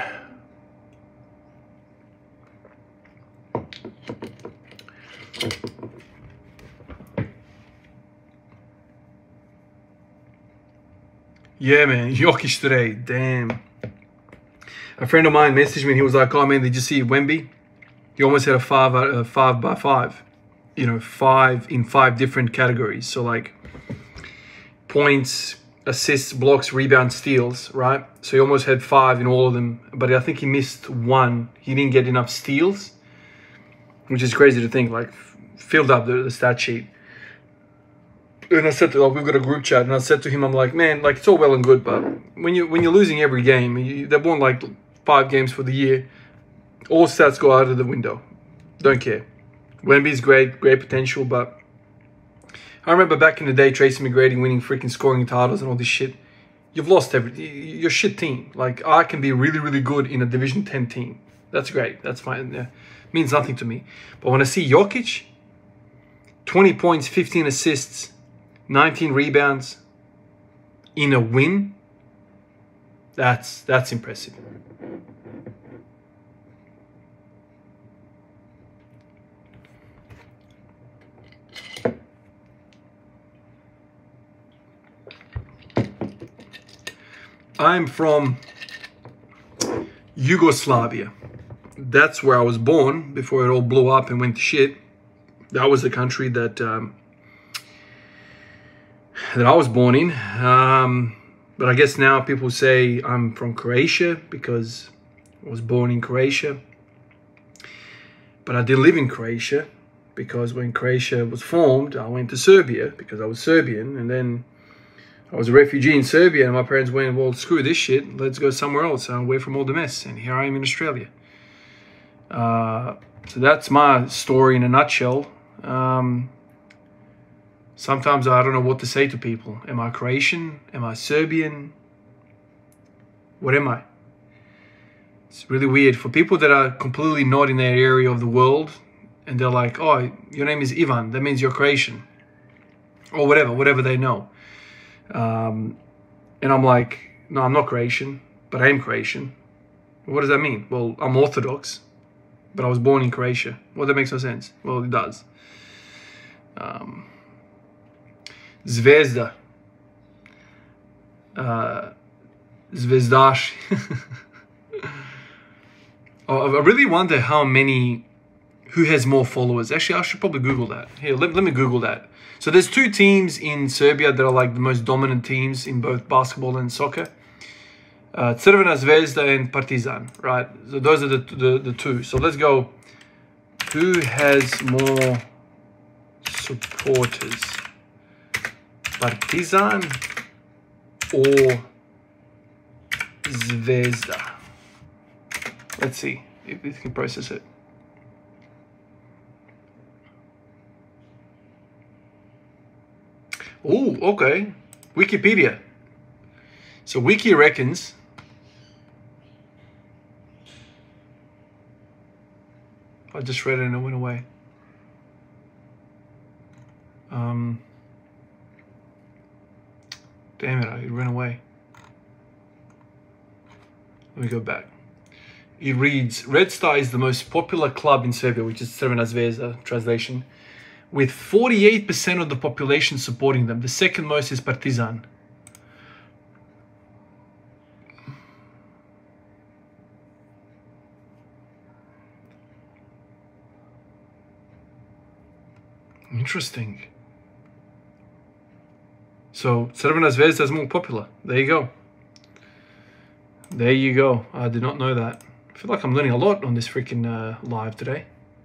Yeah, man. Jokic today. Damn. A friend of mine messaged me and he was like, oh, man, did you see Wemby? He almost had a five, uh, five by five. You know, five in five different categories. So, like, points, assists, blocks, rebounds, steals, right? So he almost had five in all of them, but I think he missed one. He didn't get enough steals, which is crazy to think, like, filled up the, the stat sheet. And I said to, like, we've got a group chat, and I said to him, I'm like, man, like, it's all well and good, but when, you, when you're losing every game, you, they've won, like, five games for the year, all stats go out of the window. Don't care. Wemby's great, great potential, but I remember back in the day, Tracy McGrady winning freaking scoring titles and all this shit. You've lost every, your shit team. Like, I can be really, really good in a Division ten team. That's great. That's fine. Yeah. Means nothing to me. But when I see Jokic, twenty points, fifteen assists, nineteen rebounds in a win, that's that's impressive. I'm from Yugoslavia. That's where I was born before it all blew up and went to shit. That was the country that um, that I was born in. Um, but I guess now people say I'm from Croatia because I was born in Croatia. But I didn't live in Croatia because when Croatia was formed, I went to Serbia because I was Serbian, and then I was a refugee in Serbia, and my parents went, well, screw this shit. Let's go somewhere else and away from all the mess. And here I am in Australia. Uh, so that's my story in a nutshell. Um, sometimes I don't know what to say to people. Am I Croatian? Am I Serbian? What am I? It's really weird. For people that are completely not in their area of the world, and they're like, oh, your name is Ivan. That means you're Croatian. Or whatever, whatever they know. Um, and I'm like, no, I'm not Croatian, but I am Croatian. What does that mean? Well, I'm Orthodox, but I was born in Croatia. Well, that makes no sense. Well, it does. Um, Zvezda. Uh, Zvezdaš. Oh, I really wonder how many, who has more followers. Actually, I should probably Google that. Here, let, let me Google that. So there's two teams in Serbia that are like the most dominant teams in both basketball and soccer. Uh, Crvena Zvezda and Partizan, right? So those are the, the, the two. So let's go. Who has more supporters? Partizan or Zvezda? Let's see if we can process it. Oh, okay. Wikipedia. So Wiki reckons I just read it and it went away. Um, damn it, it ran away. Let me go back. It reads, Red Star is the most popular club in Serbia, which is Crvena Zvezda translation, with forty-eight percent of the population supporting them. The second most is Partizan. Interesting. So Crvena Zvezda is more popular. There you go. There you go. I did not know that. I feel like I'm learning a lot on this freaking uh, live today.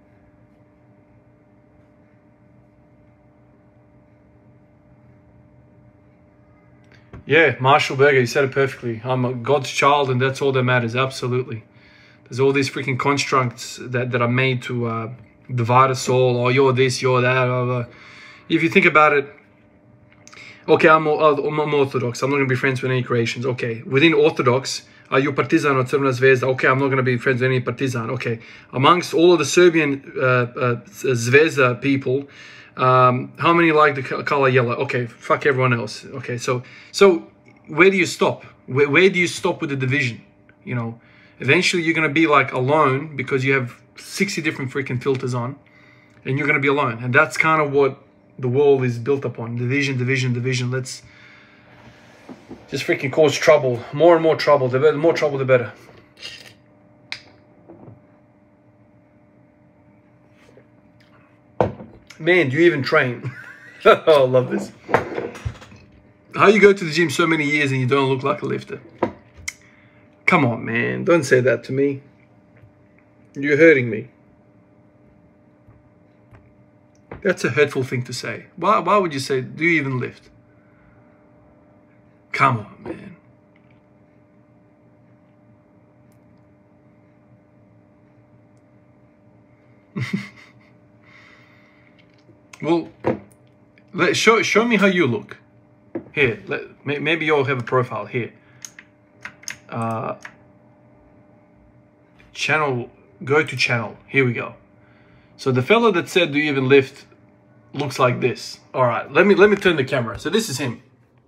Yeah, Marshall Berger, you said it perfectly. I'm a God's child and that's all that matters. Absolutely. There's all these freaking constructs that, that are made to uh, divide us all. Oh, you're this, you're that. Blah, blah. If you think about it, okay, I'm, I'm, I'm Orthodox. I'm not going to be friends with any Croatians. Okay, within Orthodox, are you Partizan or Crvena Zvezda? Okay, I'm not going to be friends with any Partizan. Okay, amongst all of the Serbian uh, uh, Zvezda people, um, how many like the color yellow? Okay, fuck everyone else. Okay, so so where do you stop? Where, where do you stop with the division? You know, eventually you're going to be like alone because you have sixty different freaking filters on, and you're going to be alone. And that's kind of what the world is built upon. Division, division, division. Let's just freaking cause trouble. More and more trouble. The better, more trouble, the better. Man, do you even train? Oh, I love this. How you go to the gym so many years and you don't look like a lifter? Come on, man. Don't say that to me. You're hurting me. That's a hurtful thing to say. Why, why would you say, do you even lift? Come on, man. Well, let, show, show me how you look. Here, let, maybe you'll have a profile here. Uh, channel, go to channel. Here we go. So the fellow that said, do you even lift, looks like this. All right, let me let me turn the camera. So this is him.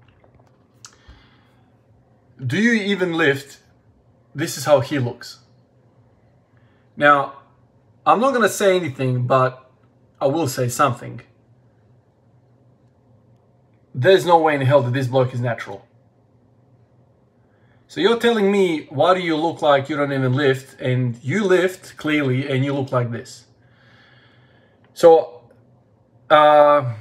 Do you even lift? This is how he looks. Now, I'm not gonna say anything, but I will say something. There's no way in hell that this bloke is natural. So you're telling me, why do you look like you don't even lift, and you lift clearly, and you look like this? So, uh,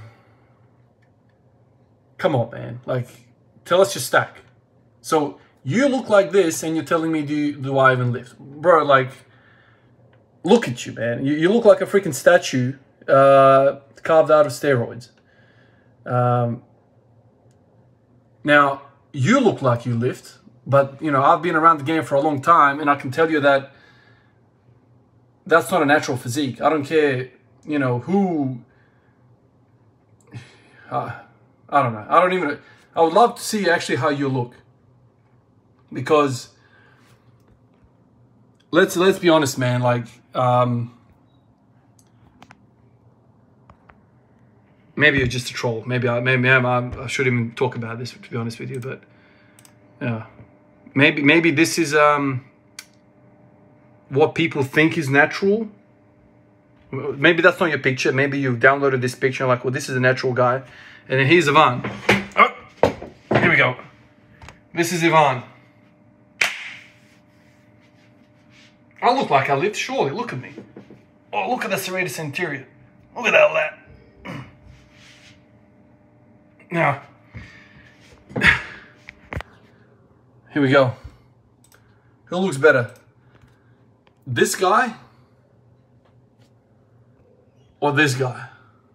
come on, man. Like, tell us your stack. So you look like this, and you're telling me, do you, do I even lift, bro? Like, look at you, man. You, you look like a freaking statue uh, carved out of steroids. Um, now you look like you lift, but you know I've been around the game for a long time, and I can tell you that that's not a natural physique. I don't care. You know, who, uh, I don't know. I don't even, I would love to see actually how you look. Because, let's, let's be honest, man, like, um, maybe you're just a troll. Maybe I, maybe I'm, I shouldn't even talk about this, to be honest with you, but, yeah. Maybe, maybe this is, um, what people think is natural. Maybe that's not your picture. Maybe you've downloaded this picture and like, well, this is a natural guy. And then here's Ivan. Oh, here we go. This is Ivan. I look like I lift, surely. Look at me. Oh, look at the serratus anterior. Look at all that. Now, here we go. Who looks better? This guy? Or this guy?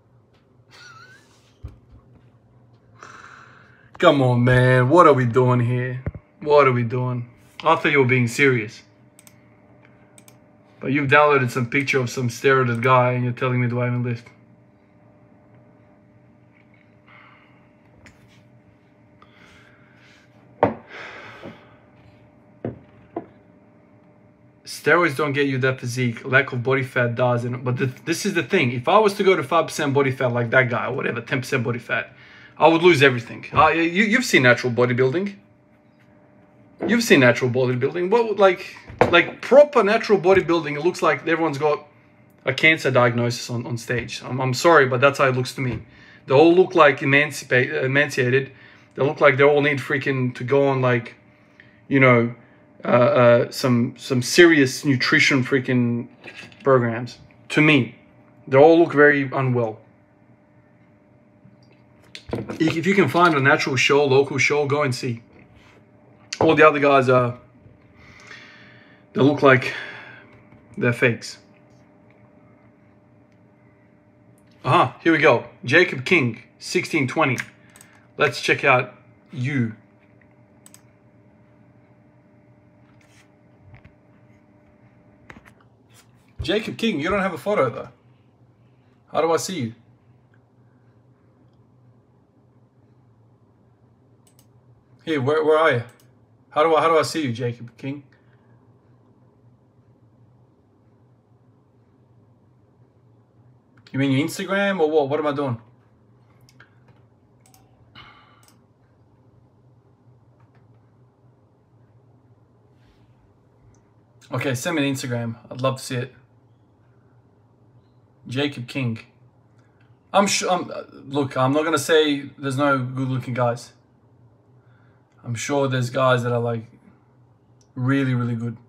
Come on, man. What are we doing here? What are we doing? I thought you were being serious. But you've downloaded some picture of some steroided guy and you're telling me do I even lift? steroids don't get you that physique. Lack of body fat does. And but the, this is the thing. If I was to go to five percent body fat like that guy, or whatever, ten percent body fat, I would lose everything. Uh, you, you've seen natural bodybuilding. You've seen natural bodybuilding. What would like like proper natural bodybuilding? It looks like everyone's got a cancer diagnosis on, on stage. I'm, I'm sorry, but that's how it looks to me. They all look like emancipate, emancipated. They look like they all need freaking to go on like, you know, uh, uh, some some serious nutrition freaking programs. To me, they all look very unwell. If you can find a natural show, local show, go and see. All the other guys are, they look like they're fakes. Aha, here we go. Jacob King, sixteen twenty. Let's check out you. Jacob King, you don't have a photo though. How do I see you? Here, where, where are you? How do I how do I see you, Jacob King? You mean your Instagram or what? What am I doing? Okay, send me an Instagram. I'd love to see it. Jacob King. I'm sure. I'm, look, I'm not gonna say there's no good-looking guys. I'm sure there's guys that are like really, really good.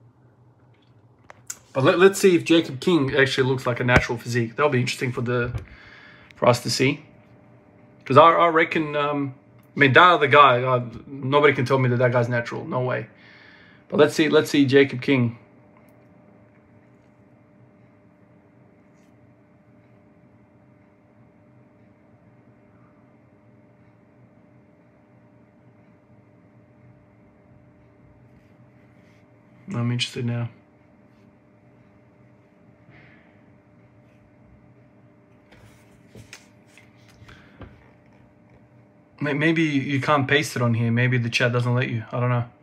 But let, let's see if Jacob King actually looks like a natural physique. That'll be interesting for the for us to see. Because I, I reckon, um, I mean, that other guy, uh, nobody can tell me that that guy's natural. No way. But let's see, let's see Jacob King. I'm interested now. Maybe you can't paste it on here. Maybe the chat doesn't let you. I don't know.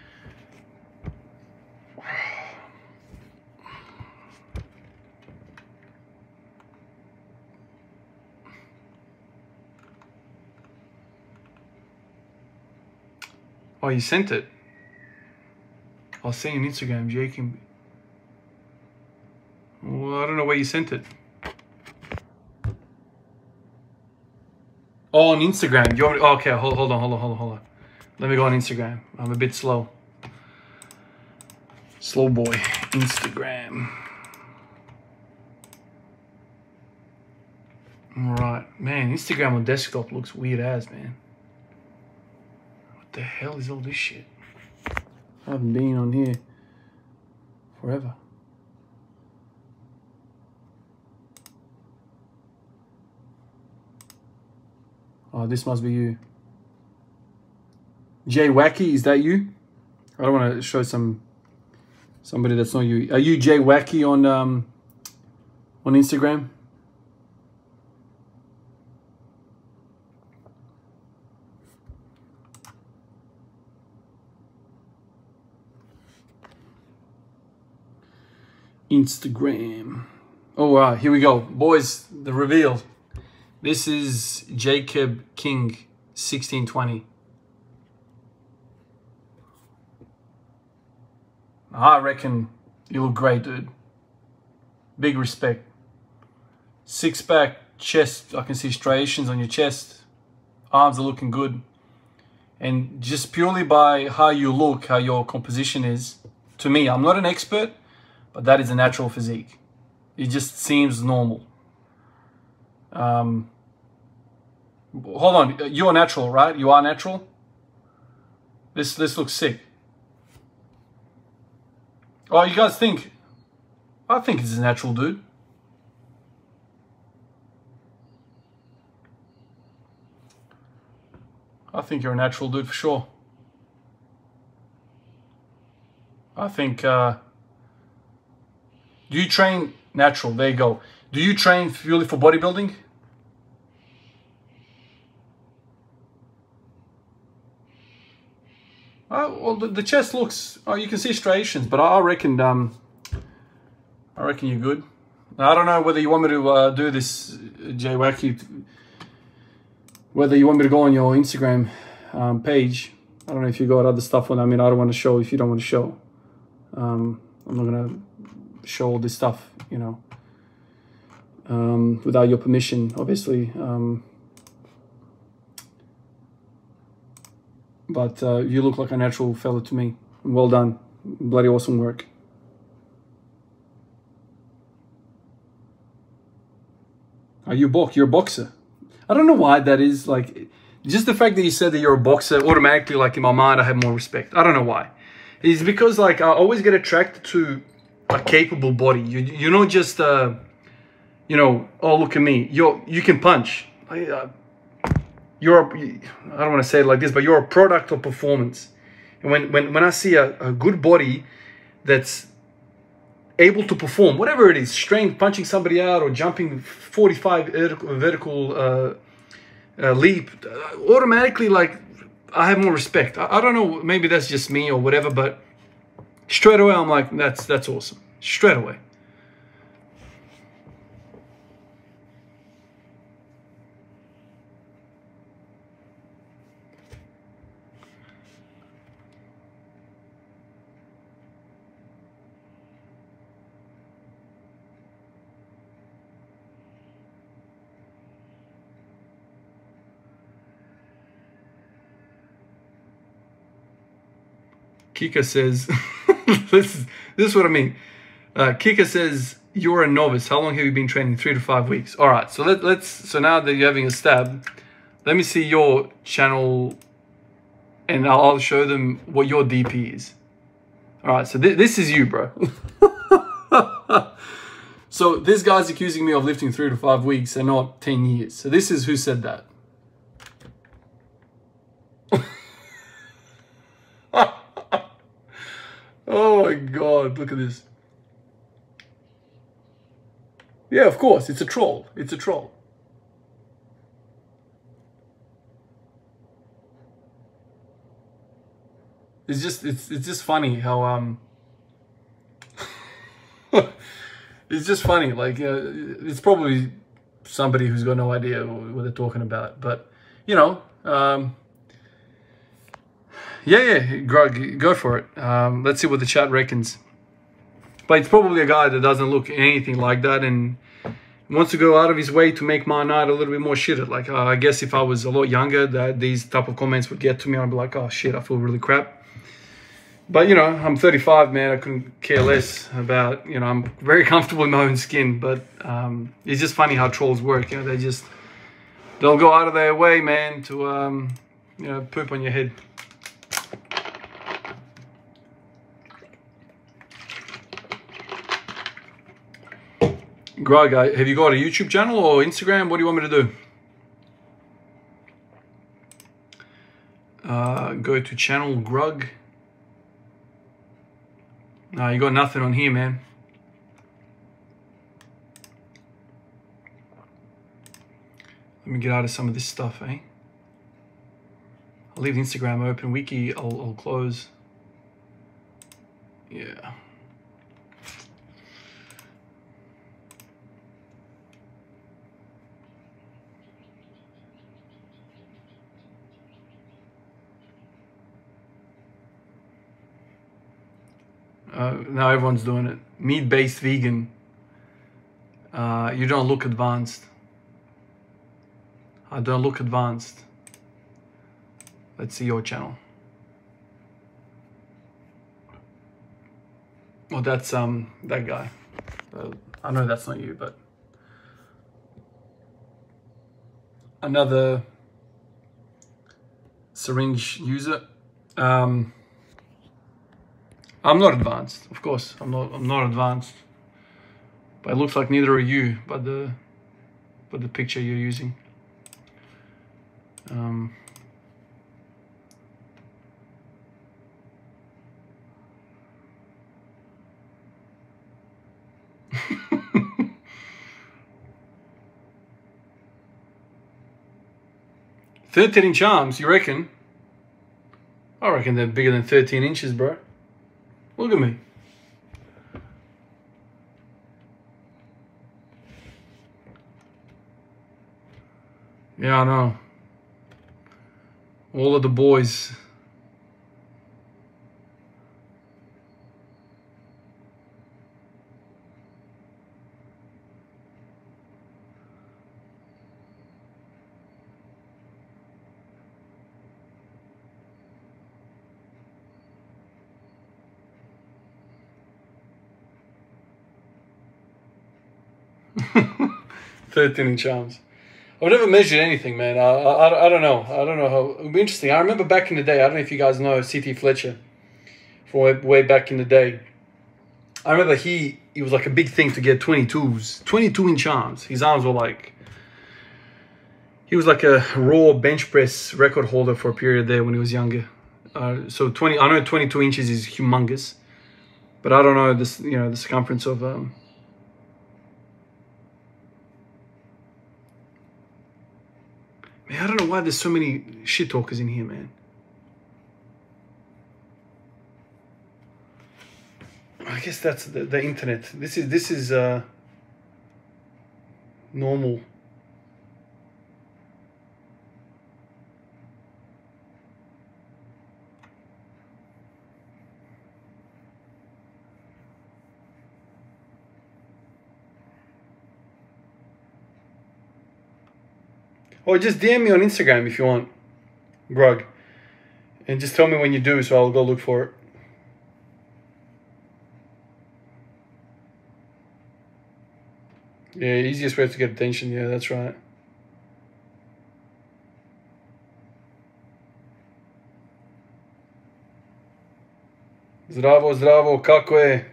Oh, you sent it. I'll see on Instagram, Jacob. Well, I don't know where you sent it. Oh, on Instagram. You want me, oh, okay, hold, hold on, hold on, hold on, hold on. Let me go on Instagram. I'm a bit slow. Slow boy. Instagram. Alright. Man, Instagram on desktop looks weird as, man. What the hell is all this shit? I haven't been on here forever. Oh, this must be you. Jay Wacky, is that you? I don't want to show some somebody that's not you. Are you Jay Wacky on um on Instagram? Instagram. Oh, wow, here we go. Boys, the reveal. This is Jacob King, sixteen twenty. I reckon you look great, dude. Big respect. Six pack, chest. I can see striations on your chest. Arms are looking good. And just purely by how you look, how your composition is, to me, I'm not an expert, but that is a natural physique. It just seems normal. Um, hold on, you're natural, right? You are natural? This, this looks sick. Oh, you guys think? I think it's a natural, dude. I think you're a natural dude for sure. I think, uh, do you train natural? There you go. Do you train purely for bodybuilding? Oh, well, the, the chest looks. Oh, you can see striations, but I, I reckon. Um, I reckon you're good. I don't know whether you want me to uh, do this, Jay Wacky. Whether you want me to go on your Instagram um, page. I don't know if you got other stuff on. I mean, I don't want to show if you don't want to show. Um, I'm not gonna show all this stuff, you know, um, without your permission, obviously. Um, but uh, you look like a natural fella to me. Well done, bloody awesome work. Are you box? You're a boxer. I don't know why that is. Like, just the fact that you said that you're a boxer, automatically, like in my mind, I have more respect. I don't know why. It's because, like, I always get attracted to a capable body. You, you're not just, uh, you know, oh, look at me. You're, you can punch. Like, uh, you're, a, I don't want to say it like this, but you're a product of performance. And when, when, when I see a, a good body that's able to perform, whatever it is, strength, punching somebody out, or jumping forty-five vertical, vertical uh, uh, leap, uh, automatically, like, I have more respect. I, I don't know, maybe that's just me or whatever, but straight away I'm like, that's that's awesome. Straight away. Kika says, this, is, this is what I mean. Uh, Kika says, you're a novice. How long have you been training? Three to five weeks. All right. So let, let's, so now that you're having a stab, let me see your channel and I'll, I'll show them what your D P is. All right. So th this is you, bro. So this guy's accusing me of lifting three to five weeks and not ten years. So this is who said that. Oh my God, look at this. Yeah, of course, it's a troll. It's a troll. It's just, it's, it's just funny how, um, it's just funny. Like, uh, it's probably somebody who's got no idea what they're talking about. But, you know, um, yeah, yeah, Grug, go for it. Um, let's see what the chat reckons. But it's probably a guy that doesn't look anything like that and wants to go out of his way to make my night a little bit more shitter. Like, uh, I guess if I was a lot younger, that these type of comments would get to me. I'd be like, oh shit, I feel really crap. But, you know, I'm thirty-five, man. I couldn't care less about, you know, I'm very comfortable in my own skin. But um, it's just funny how trolls work. You know, they just, they'll go out of their way, man, to, um, you know, poop on your head. Greg, have you got a YouTube channel or Instagram? What do you want me to do? Uh, go to channel Grug. No, you got nothing on here, man. Let me get out of some of this stuff, eh? I'll leave Instagram open. Wiki, I'll, I'll close. Yeah. Uh, now everyone's doing it. Meat-based vegan. Uh, you don't look advanced. I don't look advanced. Let's see your channel. Oh, that's um that guy. Uh, I know that's not you, but another syringe user. Um, I'm not advanced, of course. I'm not. I'm not advanced. But it looks like neither are you. But the, but the picture you're using. Um, thirteen inch arms, you reckon? I reckon they're bigger than thirteen inches, bro. Look at me. Yeah, I know. All of the boys. thirteen inch arms. I've never measured anything, man. I, I, I don't know. I don't know how. It would be interesting. I remember back in the day, I don't know if you guys know C T Fletcher from way, way back in the day. I remember he, it was like a big thing to get twenty-twos, twenty-two inch arms. His arms were like, he was like a raw bench press record holder for a period there when he was younger. Uh, so twenty, I know twenty-two inches is humongous, but I don't know this, you know, the circumference of, um, man, I don't know why there's so many shit talkers in here, man. I guess that's the, the internet. This is this is uh, normal. Or just D M me on Instagram if you want, Grug, and just tell me when you do, so I'll go look for it. Yeah, easiest way to get attention. Yeah, that's right. Zdravo, zdravo, kako je?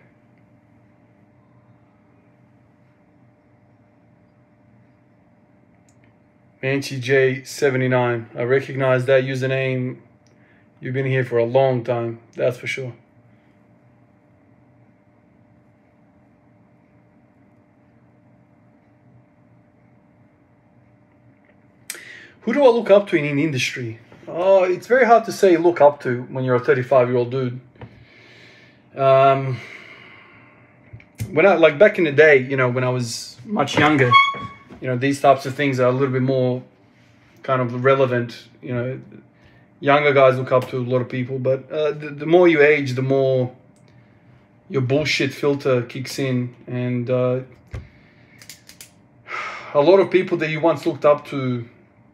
Manchi J seventy-nine. I recognize that username. You've been here for a long time, that's for sure. Who do I look up to in the industry? Oh, it's very hard to say look up to when you're a thirty-five-year-old dude. Um, when I, like back in the day, you know, when I was much younger, you know, these types of things are a little bit more kind of relevant. You know, younger guys look up to a lot of people, but uh, the, the more you age, the more your bullshit filter kicks in, and uh, a lot of people that you once looked up to,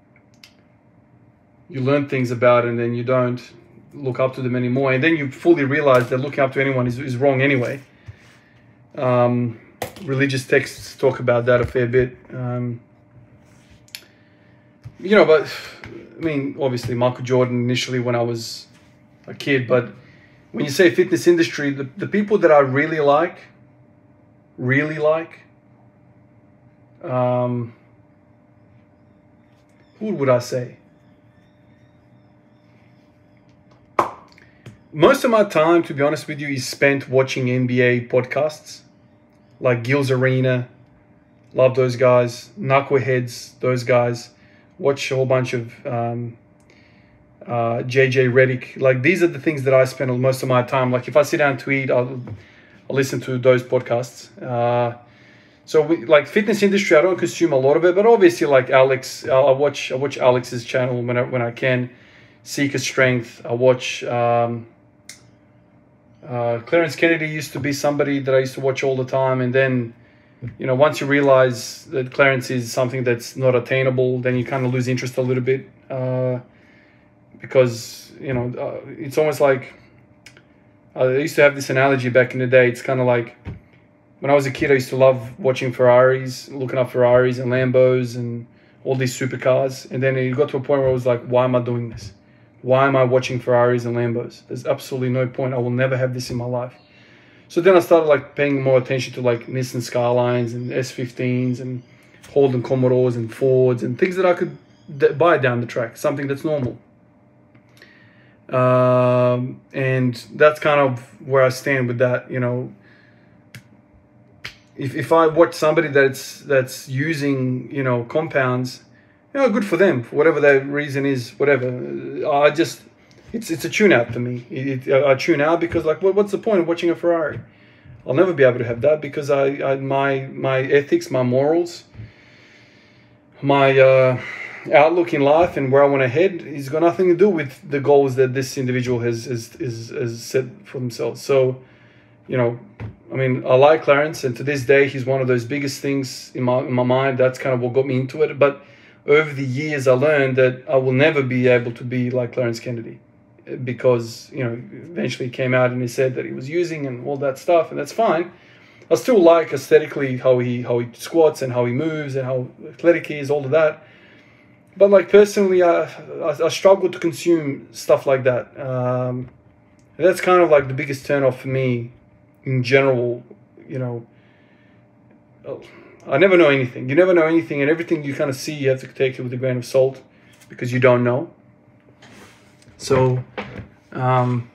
you learn things about, and then you don't look up to them anymore, and then you fully realize that looking up to anyone is, is wrong anyway. Um, religious texts talk about that a fair bit. Um, you know, but I mean, obviously Michael Jordan initially when I was a kid, but when you say fitness industry, the, the people that I really like, really like, um, who would I say? Most of my time, to be honest with you, is spent watching N B A podcasts, like Gil's Arena. Love those guys. Knuckleheads, those guys. Watch a whole bunch of um, uh, J J Redick. Like, these are the things that I spend most of my time. Like, if I sit down to eat, I'll, I'll listen to those podcasts. Uh, so, we, like, fitness industry, I don't consume a lot of it, but obviously, like Alex, I watch I watch Alex's channel when I, when I can. Seeker Strength. I watch. Um, Uh, Clarence Kennedy used to be somebody that I used to watch all the time, and then, you know, once you realize that Clarence is something that's not attainable, then you kind of lose interest a little bit, uh, because, you know, uh, it's almost like, uh, I used to have this analogy back in the day. It's kind of like, when I was a kid, I used to love watching Ferraris, looking up Ferraris and Lambos and all these supercars, and then it got to a point where I was like, why am I doing this? Why am I watching Ferraris and Lambos? There's absolutely no point. I will never have this in my life. So then I started like paying more attention to like Nissan Skylines and S fifteens and Holden Commodores and Fords and things that I could buy down the track, something that's normal. Um, and that's kind of where I stand with that. You know, if, if I watch somebody that's, that's using, you know, compounds, you know, good for them, for whatever their reason is, whatever. I just, it's it's a tune out for me. It, it, I tune out because like, what, what's the point of watching a Ferrari? I'll never be able to have that because I, I my my ethics, my morals, my uh, outlook in life, and where I want to head has got nothing to do with the goals that this individual has has, has, has set for themselves. So, you know, I mean, I like Clarence, and to this day, he's one of those biggest things in my in my mind. That's kind of what got me into it. But over the years, I learned that I will never be able to be like Clarence Kennedy, because, you know, eventually he came out and he said that he was using and all that stuff, and that's fine. I still like aesthetically how he how he squats and how he moves and how athletic he is, all of that. But like personally, I I, I struggle to consume stuff like that. Um, that's kind of like the biggest turnoff for me in general. You know, I never know anything. You never know anything, and everything you kind of see, you have to take it with a grain of salt because you don't know. So, um,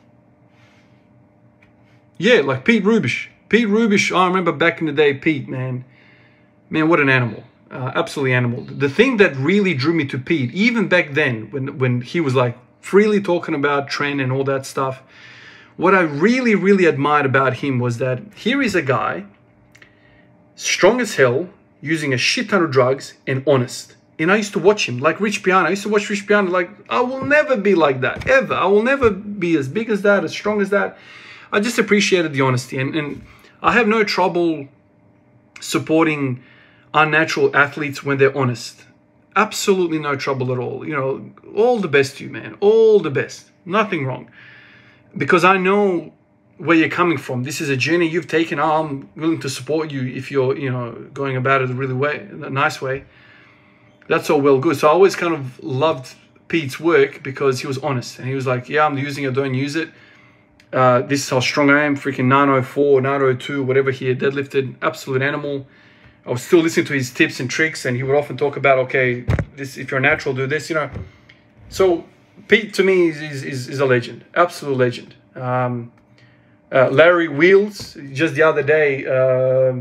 yeah, like Pete Rubish. Pete Rubish, I remember back in the day, Pete, man. Man, what an animal. Uh, absolutely animal. The thing that really drew me to Pete, even back then, when, when he was like freely talking about trend and all that stuff, what I really, really admired about him was that here is a guy, strong as hell, using a shit ton of drugs and honest. And I used to watch him, like Rich Piana. I used to watch Rich Piana, like, I will never be like that, ever. I will never be as big as that, as strong as that. I just appreciated the honesty. And, and I have no trouble supporting unnatural athletes when they're honest. Absolutely no trouble at all. You know, all the best to you, man. All the best. Nothing wrong. Because I know where you're coming from. This is a journey you've taken. I'm willing to support you if you're, you know, going about it a really way, a nice way. That's all well good. So I always kind of loved Pete's work because he was honest. And he was like, yeah, I'm using it, don't use it. Uh, this is how strong I am. Freaking nine oh four, nine oh two, whatever he had deadlifted. Absolute animal. I was still listening to his tips and tricks. And he would often talk about, okay, this, if you're natural, do this, you know. So Pete, to me, is, is, is a legend. Absolute legend. Um, uh, Larry Wheels, just the other day, uh,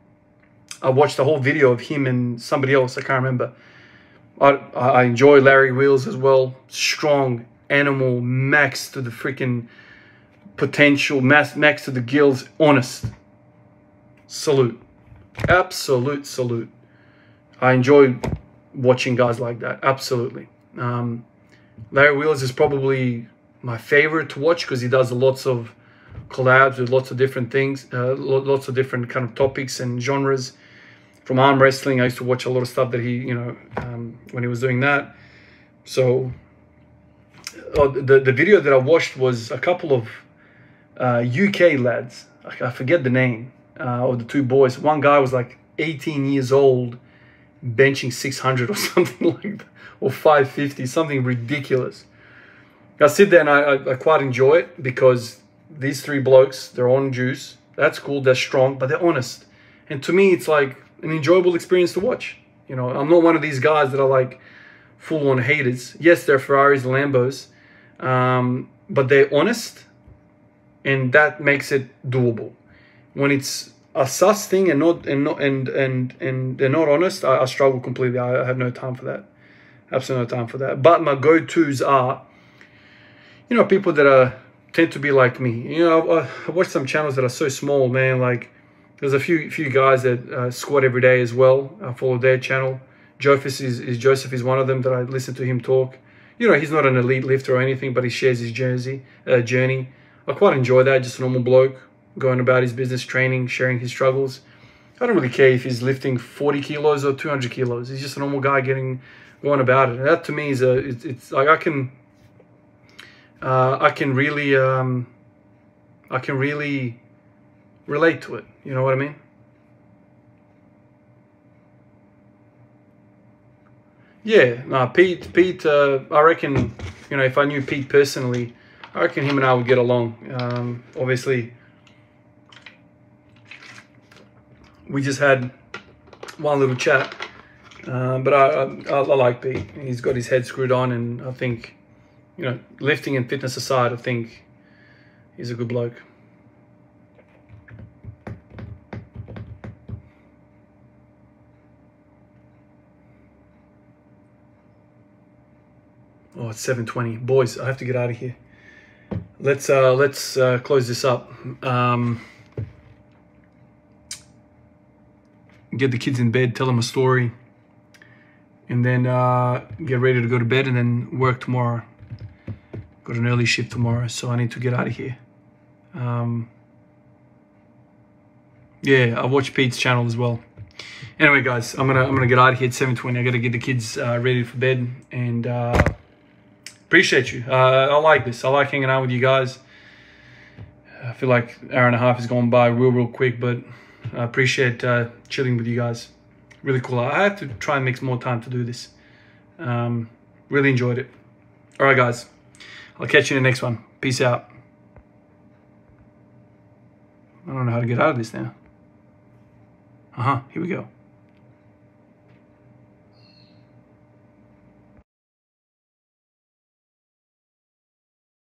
I watched the whole video of him and somebody else. I can't remember. I, I enjoy Larry Wheels as well. Strong animal, max to the freaking potential, max, max to the gills, honest. Salute. Absolute salute. I enjoy watching guys like that. Absolutely. Um, Larry Wheels is probably my favorite to watch because he does lots of collabs with lots of different things, uh, lots of different kind of topics and genres. From arm wrestling, I used to watch a lot of stuff that he, you know, um, when he was doing that. So uh, the, the video that I watched was a couple of uh, U K lads. I, I forget the name uh, of the two boys. One guy was like eighteen years old, benching six hundred or something like that, or five fifty, something ridiculous. I sit there and I, I, I quite enjoy it because these three blokes, they're on juice. That's cool, they're strong, but they're honest. And to me, it's like an enjoyable experience to watch. You know, I'm not one of these guys that are like full-on haters. Yes, they're Ferraris, Lambos, um, but they're honest, and that makes it doable. When it's a sus thing and not and not and and and they're not honest, I, I struggle completely. I, I have no time for that. Absolutely no time for that. But my go-tos are, you know, people that are tend to be like me. You know, I, I watch some channels that are so small, man. Like, there's a few few guys that uh, squat every day as well. I follow their channel. Joseph is, is Joseph is one of them that I listen to him talk. You know, he's not an elite lifter or anything, but he shares his jersey, uh, journey. I quite enjoy that. Just a normal bloke going about his business, training, sharing his struggles. I don't really care if he's lifting forty kilos or two hundred kilos. He's just a normal guy getting going about it. And that to me is a it's, it's like I can uh, I can really um, I can really relate to it. You know what I mean? Yeah, no, Pete, Pete, uh, I reckon, you know, if I knew Pete personally, I reckon him and I would get along. Um, obviously, we just had one little chat, uh, but I, I, I like Pete. He's got his head screwed on, and I think, you know, lifting and fitness aside, I think he's a good bloke. Oh, it's seven twenty. Boys, I have to get out of here. Let's uh, let's uh, close this up. Um, get the kids in bed, tell them a story, and then uh, get ready to go to bed and then work tomorrow. Got an early shift tomorrow, so I need to get out of here. Um, yeah, I watch Pete's channel as well. Anyway, guys, I'm gonna I'm gonna get out of here at seven twenty. I gotta get the kids uh, ready for bed, and uh, appreciate you. Uh, I like this. I like hanging out with you guys. I feel like an hour and a half has gone by real real quick, but I appreciate uh, chilling with you guys. Really cool. I have to try and make some more time to do this. Um, really enjoyed it. All right, guys. I'll catch you in the next one. Peace out. I don't know how to get out of this now. Uh-huh. Here we go.